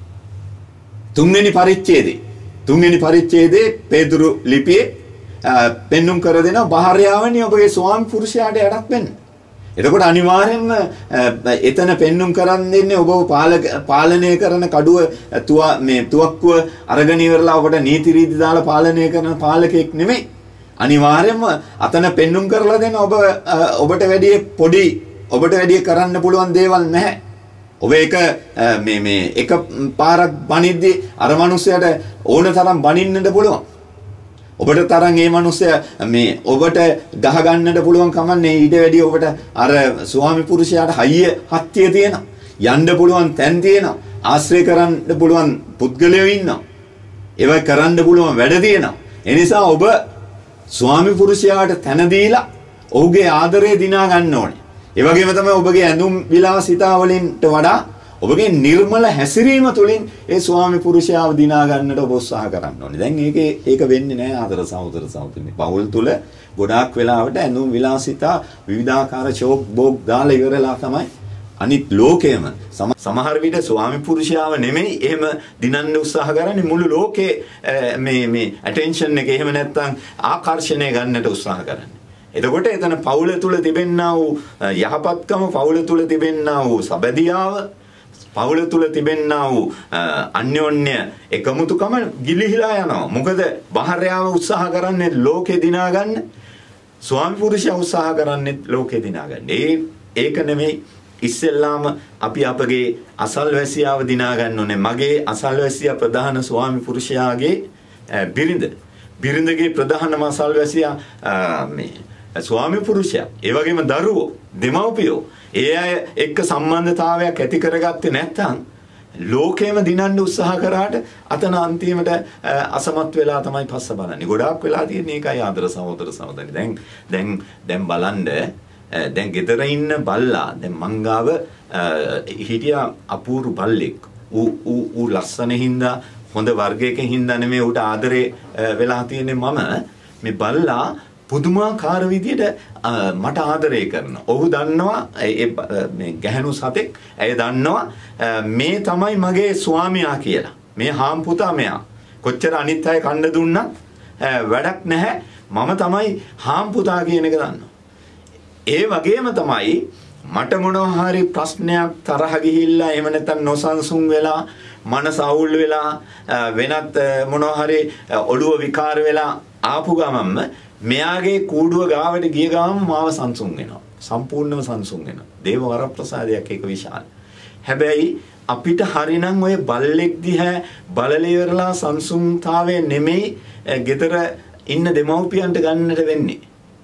තුන්වෙනි පරිච්ඡේදයේ තුන්වෙනි පරිච්ඡේදයේ පේදුරු ලිපියේ පෙන්눔 කර දෙනවා භාර්යාවනි ඔබගේ ස්වාමි පුරුෂයාට යටත් වෙන්න. එතකොට අනිවාර්යෙන්ම එතන පෙන්눔 කරන් දෙන්නේ ඔබව පාලනය කරන කඩුව තුවා මේ තුවක්කුව අරගෙන ඉවරලා ඔබට නීති රීති දාලා පාලනය කරන පාලකෙක් නෙමෙයි. අනිවාර්යෙන්ම අතන පෙන්눔 කරලා දෙන ඔබ ඔබට වැඩි පොඩි ඔබට වැඩි කරන්න පුළුවන් දේවල් නැහැ. ඔබ එක මේ මේ එක පාරක් බනිද්දි අර මිනිස්සයාට ඕන තරම් බනින්නට පුළුවන්. ඔබට තරම් මේ මිනිස්සයා මේ ඔබට ගහ ගන්නට පුළුවන් කමන්නේ ඊට වැඩි ඔබට අර ස්වාමි පුරුෂයාට හයිය හත්තිය තියෙනවා. යන්න පුළුවන් තැන් තියෙනවා. ආශ්‍රය කරන්න පුළුවන් පුද්ගලයෝ ඉන්නවා. ඒවා කරන්න පුළුවන් වැඩ තියෙනවා. ඒ නිසා ඔබ ස්වාමි පුරුෂයාට තැන දීලා ඔහුගේ ආදරය දිනා ගන්න ඕනේ. ඒ වගේම තමයි ඔබගේ ඇඳුම් විලාසිතා වලින්ට වඩා ඔබගේ නිර්මල හැසිරීම තුළින් ඒ ස්වාමි පුරුෂයාව දිනා ගන්නට ඔබ උත්සාහ කරන්න ඕනේ. දැන් ඒකේ ඒක වෙන්නේ නැහැ ආදර සහෝදර සහෝදරියනි. පෞල් තුල ගොඩාක් වෙලාවට ඇඳුම් විලාසිතා විවිධාකාර ෂෝක් බෝක් දාලා ඉවරලා තමයි අනිත් ලෝකයේම සමහර විට ස්වාමි පුරුෂයාව නෙමෙයි එහෙම දිනන්න උත්සාහ කරන්නේ මුළු ලෝකේ මේ මේ ඇටෙන්ෂන් එක එහෙම නැත්නම් ආකර්ෂණය ගන්නට උත්සාහ කරන්නේ. එතකොට එතන පෞල තුල තිබෙන්නා වූ යහපත්කම, පෞල තුල තිබෙන්නා වූ සබැදියාව, පෞල තුල තිබෙන්නා වූ අන්‍යෝන්‍ය එකමුතුකම ගිලිහිලා යනවා. මොකද බාහිරයව උත්සාහ කරන්නේ ලෝකේ දිනා ගන්න, ස්වාමි පුරුෂයා උත්සාහ කරන්නේ ලෝකේ දිනා ගන්න. ඒ ඒක නෙමෙයි ඉස්සෙල්ලාම අපි අපගේ අසල්වැසියාව දිනා ගන්න ඕනේ. මගේ අසල්වැසියා ප්‍රධාන ස්වාමි පුරුෂයාගේ බිරිඳ. බිරිඳගේ ප්‍රධානම අසල්වැසියා මේ ස්වාමි පුරුෂයා. ඒ වගේම දරුවෝ, දෙමව්පියෝ ඒ අය එක්ක සම්බන්ධතාවයක් ඇති කරගත්තේ නැත්නම් ලෝකෙම දිනන්න උත්සාහ කරාට අතන අන්තිමට අසමත් වෙලා තමයි පස්ස බලන්නේ. ගොඩාක් වෙලා තියෙන්නේ ඒකයි ආදර සහෝදර සහෝදරනි. දැන් දැන් දැන් බලන්න දැන් ගෙදර ඉන්න බල්ලා දැන් මංගාව හිටියා අපූරු බල්ලෙක්. ඌ ඌ ඌ ලස්සන හින්දා හොඳ වර්ගයකින් හින්දා නෙමෙයි ඌට ආදරේ වෙලා තියෙන්නේ. මම මේ බල්ලා පුදුමාකාර විදියට මට ආදරය කරනවා. ඔහු දන්නවා මේ ගැහණු සතෙක් ඇය දන්නවා මේ තමයි මගේ ස්වාමියා කියලා. මේ හාම් පුතා මෙයා. කොච්චර අනිත් අය කන්න දුන්නත් වැඩක් නැහැ. මම තමයි හාම් පුතා කියන එක දන්නවා. ඒ වගේම තමයි මට මොනවා හරි ප්‍රශ්නයක් තරහ ගිහිල්ලා එහෙම නැත්නම් නොසන්සුන් වෙලා මනස අවුල් වෙලා වෙනත් මොනවා හරි ඔළුව විකාර වෙලා ආපු ගමන්ම මෙයාගේ කූඩුව ගාවට ගිය ගමන් මාව සංසුන් වෙනවා. සම්පූර්ණව සංසුන් වෙනවා. දේව වරප්‍රසාදයක් ඒක විශාල. හැබැයි අපිට හරිනම් ඔය බල්ලෙක් දිහා බලලෙවරලා සංසුන්තාවය නෙමෙයි ගෙදර ඉන්න දෙමව්පියන්ට ගන්නට වෙන්නේ.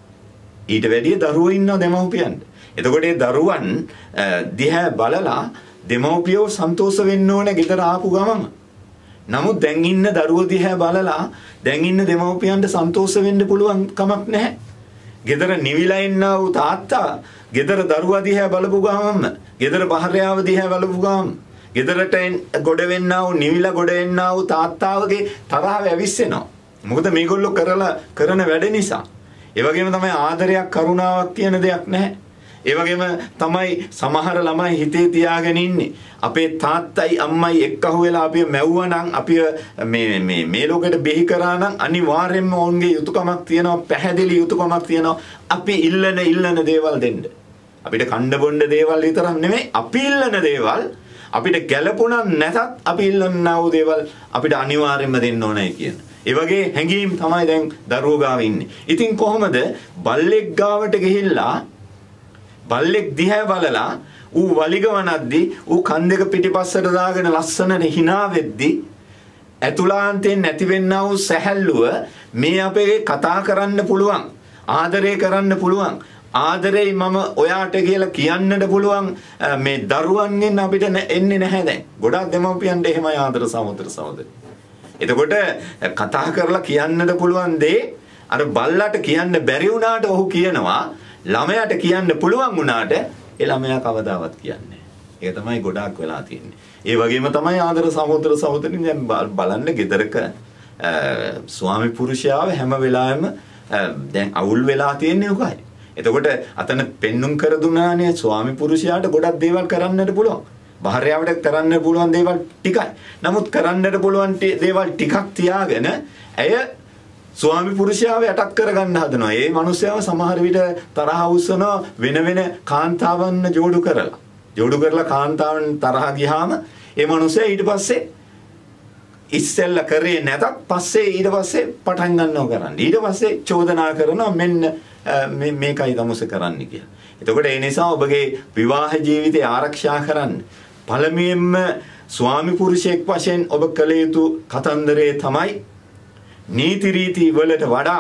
ඊට වැඩිය දරුවෝ ඉන්නවා දෙමව්පියන්ට. එතකොට ඒ දරුවන් දිහා බලලා දෙමව්පියෝ සන්තෝෂ වෙන්න ඕනේ ගෙදර ආපු ගමම. නමුත් දැන් ඉන්න දරුවෝ දිහා බලලා දැන් ඉන්න දෙමව්පියන්ට සන්තෝෂ වෙන්න පුළුවන් කමක් නැහැ. ගෙදර නිවිලා ඉන්නා වූ තාත්තා ගෙදර දරුවා දිහා බලපු ගමම, ගෙදර බහරයාව දිහා බලපු ගමම, ගෙදරට ගොඩ වෙන්නා වූ නිවිලා ගොඩ එන්නා වූ තාත්තාවගේ තරහව ඇවිස්සෙනවා. මොකද මේගොල්ලෝ කරලා කරන වැඩ නිසා. ඒ වගේම තමයි ආදරයක් කරුණාවක් කියන දෙයක් නැහැ. ඒ වගේම තමයි සමහර ළමයි හිතේ තියාගෙන ඉන්නේ අපේ තාත්තයි අම්මයි එක්කහුව වෙලා අපිව මැව්වා නම් අපිව මේ මේ මේ ලෝකෙට බෙහි කරා නම් අනිවාර්යයෙන්ම ඔවුන්ගේ යුතුයකමක් තියෙනවා, පැහැදිලි යුතුයකමක් තියෙනවා අපි ඉල්ලන ඉල්ලන දේවල් දෙන්න. අපිට කණ්ඩ බොණ්ඩ දේවල් විතරක් නෙමෙයි අපි ඉල්ලන දේවල් අපිට ගැළපුණා නැතත් අපි ඉල්ලන්නා වූ දේවල් අපිට අනිවාර්යයෙන්ම දෙන්න ඕනේ කියන. ඒ වගේ හැඟීම් තමයි දැන් දරුවෝ ගාව ඉන්නේ. ඉතින් කොහොමද බල්ලෙක් ගාවට ගිහිල්ලා බල්ලෙක් දිහා බලලා ඌ වලිගවනද්දි ඌ කන් දෙක පිටිපස්සට දාගෙන ලස්සනට hina වෙද්දි ඇතුළාන්තයෙන් නැතිවෙන්නා වූ සැහැල්ලුව මේ අපේ කතා කරන්න පුළුවන්, ආදරය කරන්න පුළුවන්, ආදරේ මම ඔයාට කියලා කියන්නට පුළුවන් මේ දරුවන්ගෙන් අපිට එන්නේ නැහැ දැන්. ගොඩාක් දෙමව්පියන්ට එහෙමයි ආදර සහෝදර සහෝදරි. එතකොට කතා කරලා කියන්නට පුළුවන් දේ අර බල්ලට කියන්න බැරි වුණාට ඔහු කියනවා, ළමයාට කියන්න පුළුවන් වුණාට ඒ ළමයා කවදාවත් කියන්නේ නැහැ. ඒක තමයි ගොඩාක් වෙලා තියෙන්නේ. ඒ වගේම තමයි ආදර සහෝදර සහෝදරින් දැන් බලන්න ගෙදරක ස්වාමි පුරුෂයාව හැම වෙලාවෙම දැන් අවුල් වෙලා තියෙන්නේ උගයි. එතකොට අතන පෙන්눔 කර දුන්නානේ ස්වාමි පුරුෂයාට ගොඩක් දේවල් කරන්නට පුළුවන්. බාහිරයට කරන්න පුළුවන් දේවල් ටිකයි. නමුත් කරන්නට පුළුවන් දේවල් ටිකක් තියාගෙන ඇය ස්වාමි පුරුෂයාව යටත් කරගන්න හදනවා. ඒ මිනිස්යාව සමහර විට තරහ උස්සනවා වෙන වෙන කාන්තාවන් ජෝඩු කරලා. ජෝඩු කරලා කාන්තාවන් තරහ ගියාම ඒ මිනිස්යා ඊට පස්සේ ඉස්සෙල්ල කරේ නැතත් පස්සේ ඊට පස්සේ පටන් ගන්නව කරන්නේ. ඊට පස්සේ චෝදනා කරනවා මෙන්න මේකයි දමුස කරන්න කියලා. එතකොට ඒ නිසා ඔබගේ විවාහ ජීවිතය ආරක්ෂා කරන්න පළමුවෙන්ම ස්වාමි පුරුෂයෙක් වශයෙන් ඔබ කළ යුතු කතන්දරේ තමයි නීති රීති වලට වඩා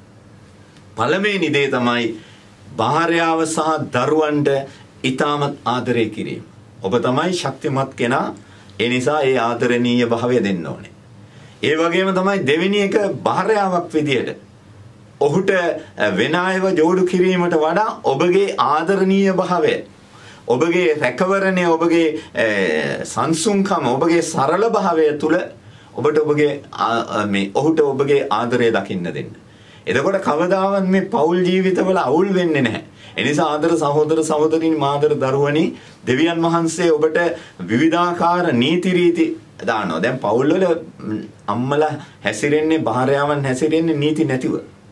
පළමුවෙනි දේ තමයි භාර්යාව සහ දරුවන්ට ඊටමත් ආදරය කිරීම. ඔබ තමයි ශක්තිමත් කෙනා. ඒ නිසා ඒ ආදරණීය භාවය දෙන්න ඕනේ. ඒ වගේම තමයි දෙවෙනි එක භාර්යාවක් විදියට ඔහුට වෙන අයව ජෝඩු කිරීමට වඩා ඔබගේ ආදරණීය භාවය, ඔබගේ රැකවරණය ඔබගේ සංසුන්කම ඔබගේ සරල භාවය තුල ඔබට ඔබගේ මේ ඔහුට ඔබගේ ආදරය දකින්න දෙන්න. එතකොට කවදාවත් මේ පෞල් ජීවිතවල අවුල් වෙන්නේ නැහැ. ඒ නිසා ආදර සහෝදර සහෝදරිනි මාදර දරුවනි දෙවියන් වහන්සේ ඔබට විවිධාකාර නීති රීති දානවා. දැන් පෞල් වල අම්මලා හැසිරෙන්නේ භාර්යාවන් හැසිරෙන්නේ නීති නැතිව.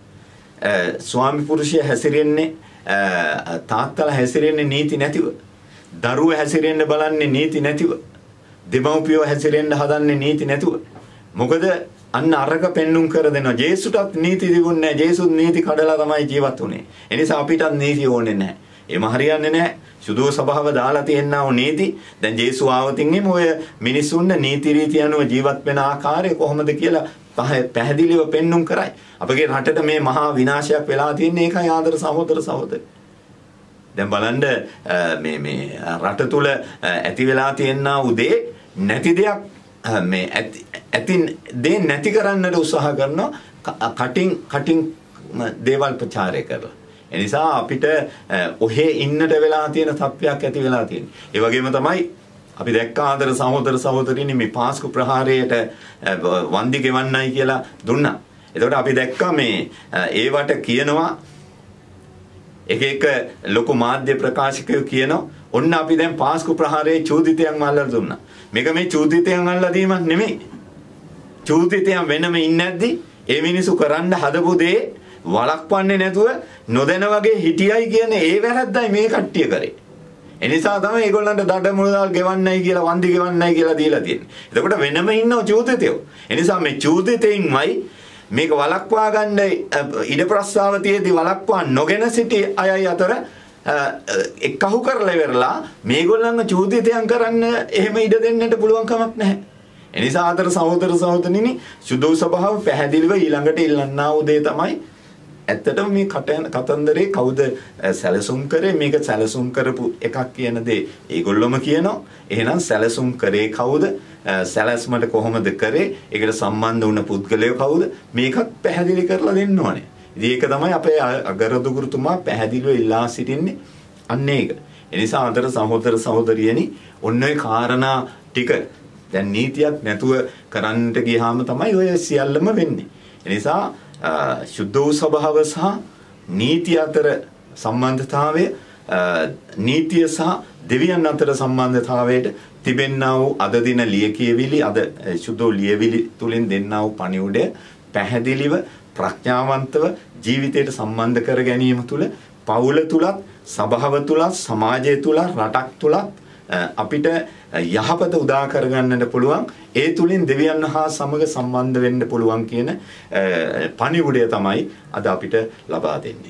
ස්වාමි පුරුෂය හැසිරෙන්නේ තාත්තලා හැසිරෙන්නේ නීති නැතිව. දරුවෝ හැසිරෙන්න බලන්නේ නීති නැතිව. දෙමව්පියෝ හැසිරෙන්න හදන්නේ නීති නැතුව. මොකද අන්න අරක පෙන්눔 කර දෙනවා. ජේසුටත් නීති තිබුණේ නැහැ. ජේසුත් නීති කඩලා තමයි ජීවත් වුනේ. ඒ නිසා අපිටත් නීති ඕනේ නැහැ. එම හරියන්නේ නැහැ. සුදු ස්වභාව දාලා තියෙනා වූ නීති දැන් ජේසු ආවතින් එම ඔය මිනිසුන්ගේ නීති රීති අනුව ජීවත් වෙන ආකාරය කොහොමද කියලා පැහැදිලිව පෙන්눔 කරයි. අපගේ රටට මේ මහා විනාශයක් වෙලා තියෙන්නේ ඒකයි ආදර සහෝදර සහෝදරි. දැන් බලන්න මේ මේ රට තුල ඇති වෙලා තියෙනා උදේ නැති දෙයක් මේ ඇති දේ නැති කරන්නට උත්සාහ කරනවා කටින් කටින් දේවල් ප්‍රචාරය කරලා. ඒ නිසා අපිට ඔහේ ඉන්නට වෙලා තියෙන තත්ත්වයක් ඇති වෙලා තියෙනවා. ඒ වගේම තමයි අපි දැක්ක ආදර සහෝදර සහෝදරියනි මේ පාස්කු ප්‍රහාරයට වන්දි ගෙවන්නයි කියලා දුන්නා. එතකොට අපි දැක්කා මේ ඒවට කියනවා එක එක ලොකු මාධ්‍ය ප්‍රකාශකයෝ කියනවා ඔන්න අපි දැන් පාස්කු ප්‍රහාරයේ චූදිතයන් අල්ලලා දුන්නා. මේක මේ චූදිතයන් අල්ලලා දීමක් නෙමෙයි. චූදිතයන් වෙනම ඉන්නේ නැද්දි ඒ මිනිසු කරන්න හදපු දේ වළක්වන්නේ නැතුව නොදැන වගේ හිටියයි කියන ඒ වැරද්දයි මේ කට්ටිය කරේ. ඒ නිසා තමයි ඒගොල්ලන්ට දඩ මුදල් ගෙවන්නයි කියලා වන්දි ගෙවන්නයි කියලා දීලා තියෙන්නේ. එතකොට වෙනම ඉන්නව චූදිතයෝ. ඒ නිසා මේ චූදිතයින්මයි මේක වළක්වා ගන්න ඉඩ ප්‍රස්තාව තියේදී වළක්වා නොගෙන සිටි අයයි අතර එක්කහු කරලා ඉවරලා මේගොල්ලන්ව චූදිතයන් කරන්න එහෙම ඉඩ දෙන්නට පුළුවන් කමක් නැහැ. ඒ නිසා ආදර සහෝදර සහෝදරිනි සුදු ස්වභාව පැහැදිලිව ඊළඟට ඉල්ලන්නා වූ දේ තමයි ඇත්තටම මේ කතන්දරේ කවුද සැලසුම් කරේ මේක සැලසුම් කරපු එකක් කියන දේ ඒගොල්ලොම කියනවා. එහෙනම් සැලසුම් කරේ කවුද? සැලැස්මට කොහොමද කරේ? ඒකට සම්බන්ධ වුණ පුද්ගලයෝ කවුද? මේකත් පැහැදිලි කරලා දෙන්න ඕනේ. ඉතින් ඒක තමයි අපේ අගරදුගුරුතුමා පැහැදිලිව ඉල්ලා සිටින්නේ. අන්න ඒක. ඒ නිසා අතර සහෝදර සහෝදරියනි ඔන්න ඔය කාරණා ටික දැන් නීතියක් නැතුව කරන්නට ගියාම තමයි ඔය සියල්ලම වෙන්නේ. ඒ නිසා සුද්ධ වූ ස්වභාව සහ නීතිය අතර සම්බන්ධතාවය නීතිය සහ දෙවියන් අතර සම්බන්ධතාවයට තිබෙන්නා වූ අද දින ලියකියවිලි අද සුද්ධ ලියවිලි තුලින් දෙන්නා වූ පණිවුඩය පැහැදිලිව ප්‍රඥාවන්තව ජීවිතයට සම්බන්ධ කර ගැනීම තුළ පවුල තුලත් සභාව තුලත් සමාජය තුලත් රටක් තුලත් අපිට යහපත උදා කරගන්නට පුළුවන්. ඒ තුලින් දෙවියන් හා සමග සම්බන්ධ වෙන්න පුළුවන් කියන පණිවුඩය තමයි අද අපිට ලබා දෙන්නේ.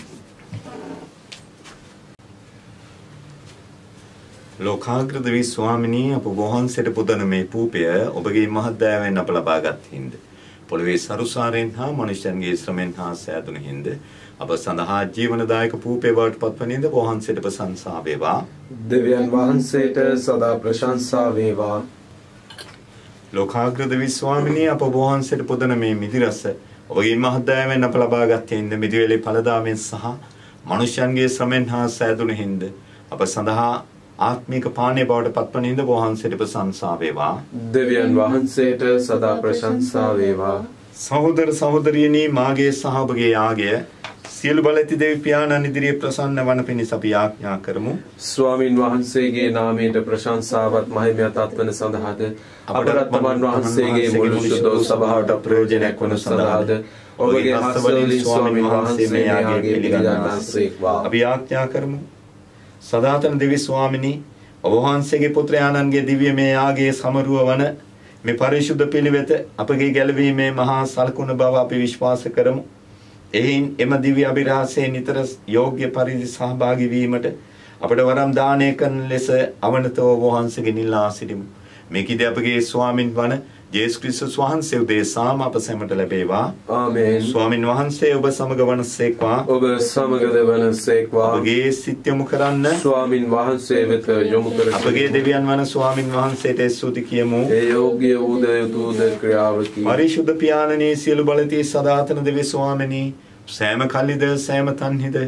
ලෝකාග්‍ර දෙවි ස්වාමිනී අප වහන්සේට පුදන මේ පූපය ඔබගේ මහත් දයාවෙන් අප ලබාගත් හින්ද පොළවේ සරුසාරෙන් හා මනුෂ්‍යයන්ගේ ශ්‍රමෙන් හා සෑදුන හින්ද අප සඳහා ජීවනදායක පූපේ බවට පත්වනින්ද වහන්සේට ප්‍රශංසා වේවා. දෙවියන් වහන්සේට සදා ප්‍රශංසා වේවා. ලෝකාග්‍ර දෙවි ස්වාමිනී අප වහන්සේට පුදන මේ මිදිරස ඔබගේ මහත් දයාවෙන් අප ලබාගත් හින්ද මිදිවෙලේ ඵලදාමෙන් සහ මනුෂ්‍යයන්ගේ ශ්‍රමෙන් හා සෑදුන හින්ද අප සඳහා ආත්මික පානීය බවට පත්වන හින්ද වහන්සේට ප්‍රශංසා වේවා. දෙවියන් වහන්සේට සදා ප්‍රශංසා වේවා. සහෝදර සහෝදරියනි මාගේ සහ ඔබගේ යාගය සියලු බලති දෙවි පියාණන් ඉදිරියේ ප්‍රසන්න වන පිණිස අපි ආඥා කරමු. ස්වාමින් වහන්සේගේ නාමයට ප්‍රශංසාවත් මහිමයත් අත්වන සඳහාද අපරත් තමන් වහන්සේගේ මුළු සුදු සභාවට ප්‍රයෝජනයක් වන සඳහාද ඔබගේ හස්තවලින් ස්වාමින් වහන්සේ මේ යාගය පිළිගන්නාසේක්වා. අපි ආඥා කරමු. සදාතන දෙවි ස්වාමිනී ඔබ වහන්සේගේ පුත්‍රයාණන්ගේ දිව්‍යමය යාගයේ සමරුව වන මේ පරිශුද්ධ පිළිවෙත අපගේ ගැලවීමේ මහා සලකුණ බව අපි විශ්වාස කරමු. එයින් එම දිව්‍ය අභිරහසේ නිතර යෝග්‍ය පරිදි සහභාගී වීමට අපට වරම් දානය කරන ලෙස අවනතව වහන්සේගෙන් ඉල්ලා සිටිමු. මේකදී අපගේ ස්වාමින් වන ජේසුස් ක්‍රිස්තුස් වහන්සේ උදෙසාම අප සැමට ලැබේවා. ආමේන්. ස්වාමින් වහන්සේ ඔබ සමග වනසේක්වා. ඔබ සමගද වනසේක්වා. ඔබගේ සිත් යොමු කරන්න ස්වාමින් වහන්සේ වෙත යොමු කරගන්න. අපගේ දෙවියන් වන ස්වාමින් වහන්සේට ස්තුති කියමු. ඒ යෝග්‍ය වූ යුතුද ක්‍රියාවකි. පරිශුද්ධ පියාණනී සියලු බලති සදාතන දෙවි ස්වාමිනී සෑම කල්ලිද සෑම තන්හිද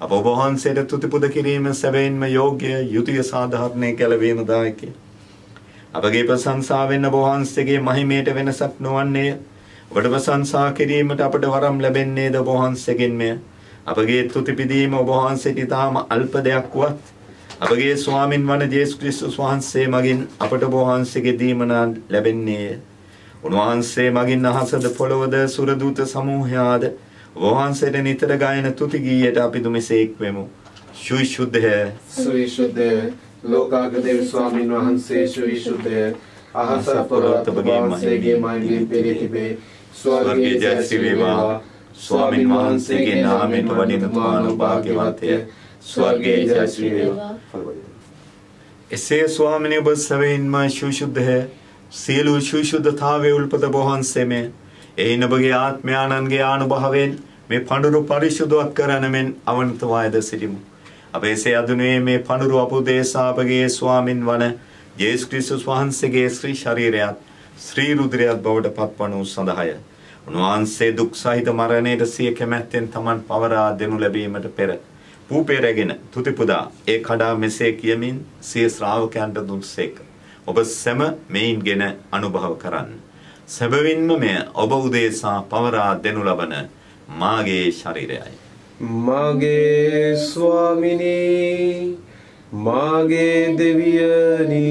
අප ඔබ වහන්සේට තුති පුද කිරීම සැබවින්ම යෝග්‍ය යුතුය සාධාරණේ කැලවීම දායකය. අපගේ ප්‍රශංසාවෙන් ඔබ වහන්සේගේ මහිමයට වෙනසක් නොවන්නේ. ඔබට ප්‍රශංසා කිරීමට අපට වරම් ලැබෙන්නේද ඔබ වහන්සේගෙන්මය. අපගේ තුති පිදීම ඔබ වහන්සේට ඊටාම අල්ප දෙයක් වත් අපගේ ස්වාමින් වන ජේසුස් ක්‍රිස්තුස් වහන්සේ මගින් අපට ඔබ වහන්සේගේ දීමනා ලැබෙන්නේය. උන්වහන්සේ මගින් අහසද පොළොවද සුරදූත සමූහයාද වහන්සේට නිතර ගායන තුති ගීයට අපි දුමසේක් වෙමු. සුවිශුද්ධය සුවිශුද්ධය ලෝකාග්‍රදේව ස්වාමීන් වහන්සේ සුවිශුද්ධය අහස පොළොවට වහන්සේගේ මහිමයෙන් පෙරී තිබේ. ස්වර්ගයේ ජයශ්‍රී වේවා. ස්වාමීන් වහන්සේගේ නාමයෙන් වඩින තුමාණෝ භාග්‍යවන්තය. ස්වර්ගයේ ජයශ්‍රී වේවා. එසේ ස්වාමීන් ඔබ සැබවින්ම සුවිශුද්ධය සියලු සුවිශුද්ධතාවයේ උල්පත වහන්සේමේ එයින් ඔබගේ ආත්මයානන්ගේ ආනුභාවයෙන් මේ පඬුරු පරිශුද්ධවත් කරන මෙන් අවනතවායද සිටිමු. අප එසේ අදුනේ මේ පඬුරු අපුදේශා අපගේ ස්වාමින් වන ජේසුස් ක්‍රිස්තුස් වහන්සේගේ ශ්‍රී ශරීරයත් ශ්‍රී රුධිරයත් බවට පත්වනු සඳහාය. උන්වහන්සේ දුක් සහිත මරණයට සිය කැමැත්තෙන් Taman පවරා දෙනු ලැබීමට පෙර පූපේරගෙන තුති පුදා ඒ කඩා මෙසේ කියමින් සිය ශ්‍රාවකයන්ට දුන්සේක. ඔබ සැම මෙයින්ගෙන අනුභව කරන්න. සැබවින්ම මෙය ඔබ උදෙසා පවරා දෙනු ලබන මාගේ ශරීරයයි. මාගේ ස්වාමිනී මාගේ දෙවියනි.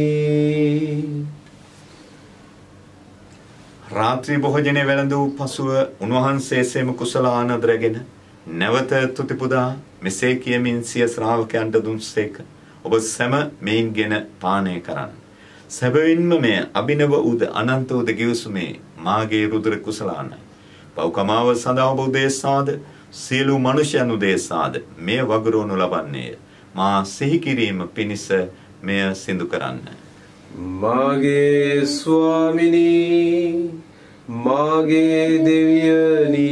රාත්‍රී භෝජනයේ වැළඳූ පසුව උන්වහන්සේ සේම කුසල ආනන්දරගෙන නැවත තුති පුදා මෙසේ කියමින් සිය ශ්‍රාවකයන්ට දුන්සේක. ඔබ සැම මෙයින්ගෙන පානය කරන්න. සැබවින්ම මෙය අභිනව උද අනන්ත උද ගිවිසුමේ මාගේ රුධිර කුසලානයි. පව්කමාව සඳහා ඔබ උදෙසාද සියලු මනුෂ්‍යයන් උදෙසාද මෙය වගුරුවනු ලබන්නේය. මා සිහි කිරීම පිණිස මෙය සිදු කරන්න. මාගේ ස්වාමිනී මාගේ දෙවියනි.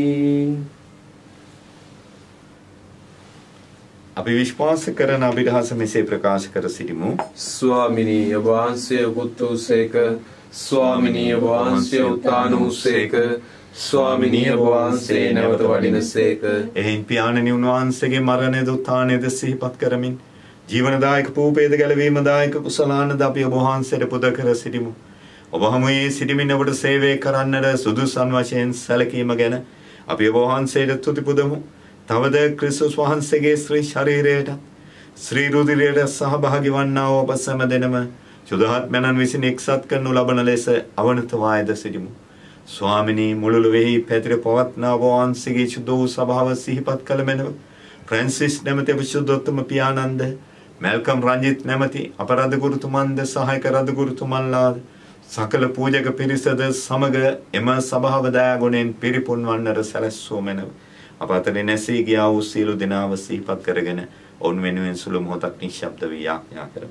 අපි විශ්වාස කරන අභිරහස මෙසේ ප්‍රකාශ කර සිටිමු. ස්වාමිනී ඔබ වහන්සේ උතුසේක. ස්වාමිනී ඔබ වහන්සේ උත්තානෝසේක. ස්වාමිනී ඔබ වහන්සේ නැවත වඩිනසේක. එයින් පියාණනි උන්වහන්සේගේ මරණයද උත්ථානයද සිහිපත් කරමින් ජීවනදායක පූපේද ගැලවීමදායක කුසලානද අපි ඔබ වහන්සේට පුද කර සිටිමු. ඔබ හමුවේ සිටිමින් ඔබට සේවය කරන්නට සුදුසුන් වශයෙන් සැලකීම ගැන අපි ඔබ වහන්සේට තුති පුදමු. තවද ක්‍රිස්තුස් වහන්සේගේ ශ්‍රී ශරීරයට ශ්‍රී රුධිරයට සහභාගී වන්නා වූ ඔබ සෑම දෙනම සුදාත්මයන්න් විසින් එක්සත් කරනු ලබන ලෙස අවනතවායද සිටිමු. ස්වාමිනී මුළු ලොවේහි පැතිර පවත්නා ඔබ වහන්සේගේ සුද්ධ වූ සභාව සිහිපත් කළ මැනව. ෆ්‍රැන්සිස් නැමැති විශුද්ධෝත්තම පියාණන්ද මැල්කම් රංජිත් නැමැති අපරාධ ගුරුතුමන්ද සහායක රාජ ගුරුතුමන්ලාද සකල පූජක පිරිසද සමග එම සභාව දයාගුණෙන් පිරිපුන් වන්නට සැලැස්සෝ මැනව. අප අතරින් නැසී ගියා වූ සියලු දෙනාව සිහිපත් කරගෙන ඔවුන් වෙනුවෙන් සුළු මොහොතක් නිශ්ශබ්ද වී යාඥා කරමු.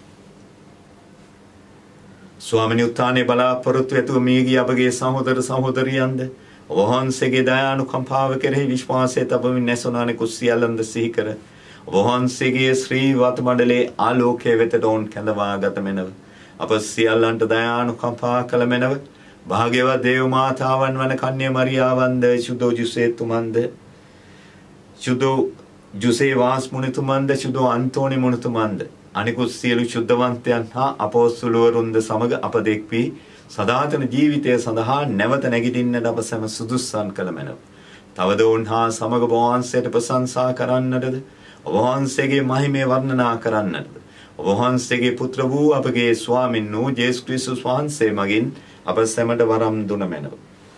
ස්වාමිනී උත්ථානයේ බලාපොරොත්තු ඇතුව මිය ගිය අපගේ සහෝදර සහෝදරියන්ද ඔබ වහන්සේගේ දයානුකම්පාව කෙරෙහි විශ්වාසය තබමින් නැසුණානේ කුසියලන්ද සිහි කර ඔබ වහන්සේගේ ශ්‍රී වත් මණ්ඩලයේ ආලෝකයේ වෙතට ඔවුන් කැඳවා ගත මැනව. අප සියල්ලන්ට දයානුකම්පා කළ මැනව. භාග්‍යවත් දේව මාතාවන් වන කන්‍ය මරියාවන්ද සුදෝ ජුසේ තුමන්ද සුදෝ ජුසේ වාස් මුනිතුමන්ද සුදෝ අන්තෝනි මුනිතුමන්ද අනිකුත් සියලු ශුද්ධවන්තයන් හා අපොස්තුලවරුන්ද සමග අප දෙක්වී සදාතන ජීවිතය සඳහා නැවත නැගිටින්නට අප සැම සුදුස්සන් කළ මැනව. තවද ඔවුන් හා සමග ඔබ වහන්සේට ප්‍රශංසා කරන්නටද ඔබ වහන්සේගේ මහිමය වර්ණනා කරන්නටද ඔබ වහන්සේගේ පුත්‍ර වූ අපගේ ස්වාමින් වූ ජේසුස් ක්‍රිස්තුස් වහන්සේ මගින් අප සැමට වරම් දුන මැනව.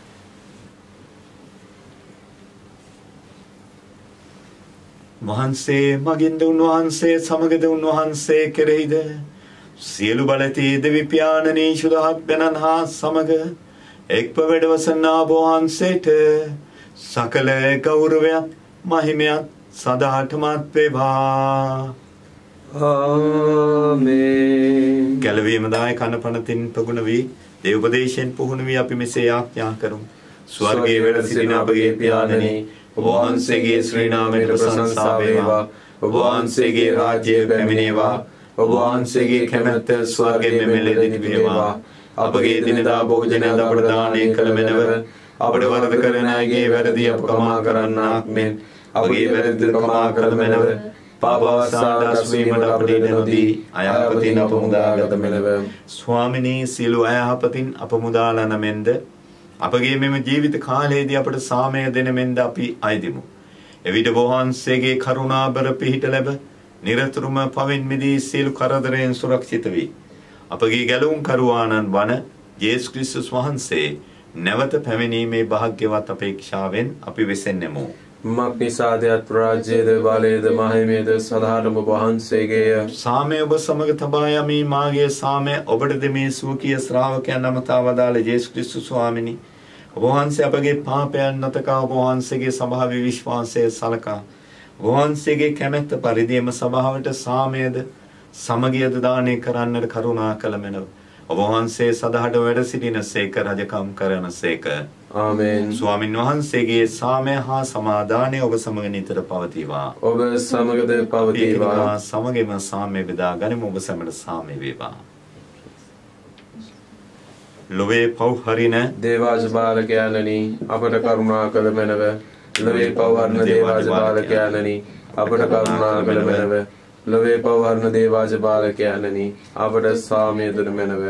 වහන්සේ මගින්ද උන්වහන්සේ සමගද උන්වහන්සේ කෙරෙහිද සියලු බලති දෙවි පියාණනී සුදාත්මයන් හා සමග එක්ව වැඩවසනා ඔබ වහන්සේට සකල ගෞරවයත් මහිමයත් සදාටමත් වේවා. ආමේන්. ගැලවීම දාය කන පනතින් ප්‍රගුණ වී දේව උපදේශයෙන් පුහුණු වී අපි මෙසේ ආඥා කරමු. ස්වර්ගයේ වැඩ සිටින අපගේ පියාණනි ඔබ වහන්සේගේ ශ්‍රී නාමයට ප්‍රශංසා වේවා. ඔබ වහන්සේගේ රාජ්‍යය පැමිණේවා. ඔබ වහන්සේගේ කැමැත්ත ස්වර්ගයේ මෙලෙස වේවා. අපගේ දිනදා භෝජනය අපට දානය කළ මැනව. අපට වරද කරන අයගේ වැරදි අප කමා කරන්නාක් මෙන් අපගේ වැරදි කමා කළ මැනව පාපවස්සාදස් වීමට අපට ඉඩ නොදී අයහපතින් අප මුදාගත මැනව. ස්වාමිනී සියලු අයහපතින් අප මුදාලන මෙන්ද අපගේ මෙම ජීවිත කාලයේදී අපට සාමය දෙන මෙන්ද අපි අයදිමු. එවිට වහන්සේගේ කරුණාබර පිහිට ලැබ නිරතුරුම පවෙන් මිදී සියලු කරදරයෙන් සුරක්ෂිත වී අපගේ ගැලවුම් කරුවාණන් වන යේසුස් ක්‍රිස්තුස් වහන්සේ නැවත පැමිණීමේ භාග්‍යවත් අපේක්ෂාවෙන් අපි වෙසෙන්නෙමු. මක් නිසාදයත් රාජ්‍යයේද බලයේද මහිමයේද සදාටම වහන්සේගේය. සාමය ඔබ සමග තබා යමි. මාගේ සාමය ඔබට දෙමේ සුවකීය ශ්‍රාවකයන් අමතා වදාළ යේසුස් ක්‍රිස්තුස් ස්වාමිනී ඔබ වහන්සේ අපගේ පාපයන් නැතකා ඔබ වහන්සේගේ සභාවේ විශ්වාසය සලකා ඔබ වහන්සේගේ කැමැත්ත පරිදිම සභාවට සාමයද සමගියද දානය කරන්නට කරුණා කළ මැනව. ඔබ වහන්සේ සදාට වැඩ සිටිනසේක රජකම් කරනසේක. ආමේන්. ස්වාමින් වහන්සේගේ සාමය හා සමාදානය ඔබ සමග නිතර පවතිවා. ඔබ සමගද පවතිවා. සමගම සාමය බෙදා ගනිමු. ඔබ සැමට සාමය වේවා. ලොවේ පව් හරින දේවාජ බාලකයන්නි අපට කරුණා කළ මැනව. ලොවේ පව් හරින දේවාජ බාලකයන්නි අපට කරුණා කළ මැනව. ලොවේ පව් හරින දේවාජ බාලකයන්නි අපට සාමය දෙන මැනව.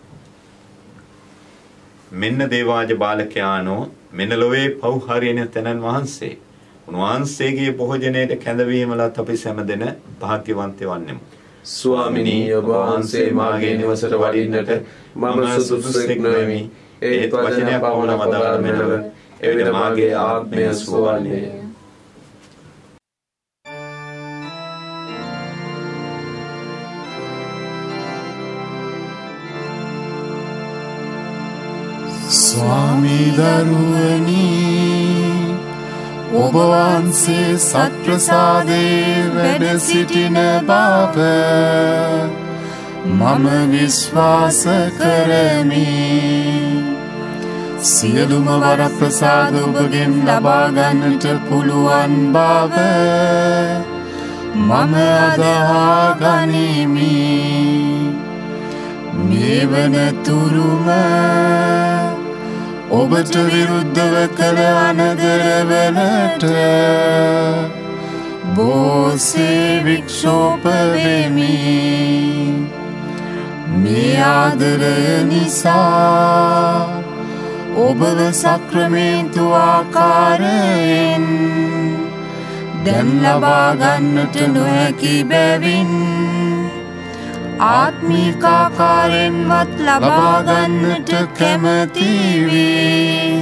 මෙන්න දේවාජ බාලකයානෝ මෙන්න ලොවේ පව් හරින තැනන් වහන්සේ. උන්වහන්සේගේ භෝජනයට කැඳවීමලත් අපි සැම දෙන භාග්‍යවන්තය වන්නෙමු. ස්වාමිනී ඔබ වහන්සේ මාගේ නිවසට වඩින්නට මම සුදුසුසෙක් නොවෙමි. ඒත් වචනයක් පමණ වදාළ මැනව. එවිට මාගේ ආත්මය සුවවන්නේ. ස්වාමී දරුවනි ඔබ වහන්සේ සත්ප්‍රසාදේ වැඩ සිටින බව මම විශ්වාස කරමි. සියලුම වරප්‍රසාද ඔබගෙන් ලබා ගන්නට පුළුවන් බව මම අදහා ගනිමි. මේ වනතුරුම ඔබට විරුද්ධව කළ අනගරවලට බෝසේ වික්ෂෝප වෙමි. මේ ආදරය නිසා ඔබව සක්‍රමේන්තු ආකාරයෙන් දැන් ලබා ගන්නට නොහැකි බැවින් ආත්මිකාකාරෙන්වත් ලබා ගන්නට කැමති වේ.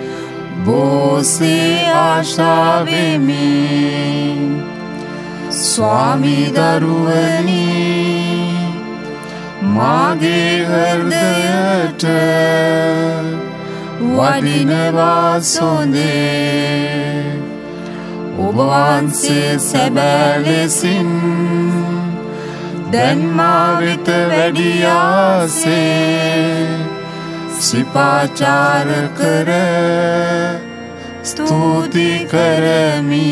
බෝසේ ආශා වෙමි. ස්වාමී දරුවනි මාගේ හෘදයට වඩිනවා සොඳේ. ඔබ වහන්සේ සැබෑ ලෙසින් දැන් මා වෙත වැඩියාසේ සිපාචාර කර ස්තුති කරමි.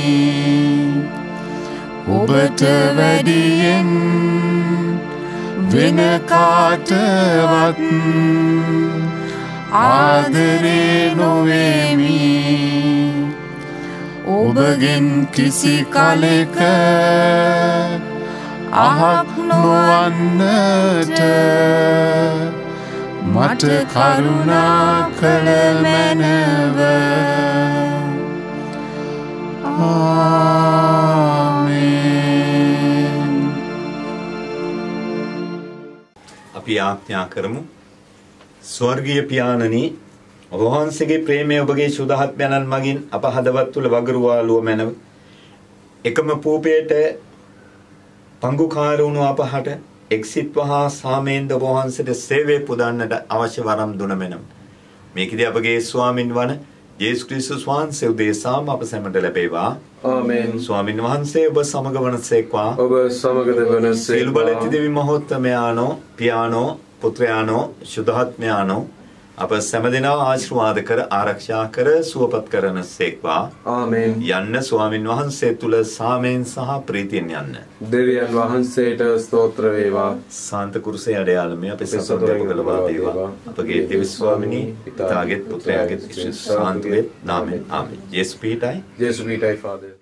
ඔබට වැඩියෙන් වෙන කාටවත් ආදරේ නොවෙමි. ඔබගෙන් කිසි කලෙක අහක් නොවන්නට මට කරුණා කළ මැනව. ආමේන්. අපි ආඥා කරමු. ස්වර්ගීය පියාණනි ඔබ වහන්සේගේ ප්‍රේමය ඔබගේ සුදාහත්මයන්න් මගින් අප හදවත් තුල වගරුවාලුව මැනව. එකම පූපයට පංගුකාර වුණු අපහට එක්සිට් වහා සාමේන්ද්‍ර වහන්සේට සේවය පුදන්නට අවශ්‍ය වරම් දුන මෙනම් මේකදී අපගේ ස්වාමින් වන යේසුස් ක්‍රිස්තුස් වහන්සේ උදෙසාම අප සැමට ලැබේවා. ආමේන්. ස්වාමින් වහන්සේ ඔබ සමග වනසේක්වා. ඔබ සමගද වනසේක්වා. සියලු බලති දෙවි මහෝත්තමයාණෝ පියාණෝ පුත්‍රයාණෝ සුද්ධාත්මයාණෝ අප සෑමදෙනා ආශිර්වාද කර ආරක්ෂා කර සුවපත් කරනසේක්වා. ආමේන්. යන්න ස්වාමින් වහන්සේ තුල සාමයෙන් සහ ප්‍රීතියෙන් යන්න. දෙවියන් වහන්සේට ස්තෝත්‍ර වේවා. සාන්ත කුරුසේ අඩයාලමේ අපේ සතුට ලැබගලවා දේවා. අපගේ දෙවි ස්වාමිනී පිතාගේ පුත්‍රයාගේ සාන්ත වේ නාමයෙන් ආමේන්. යේසුස් පීඨයි. යේසුස් පීඨයි ෆාදර්.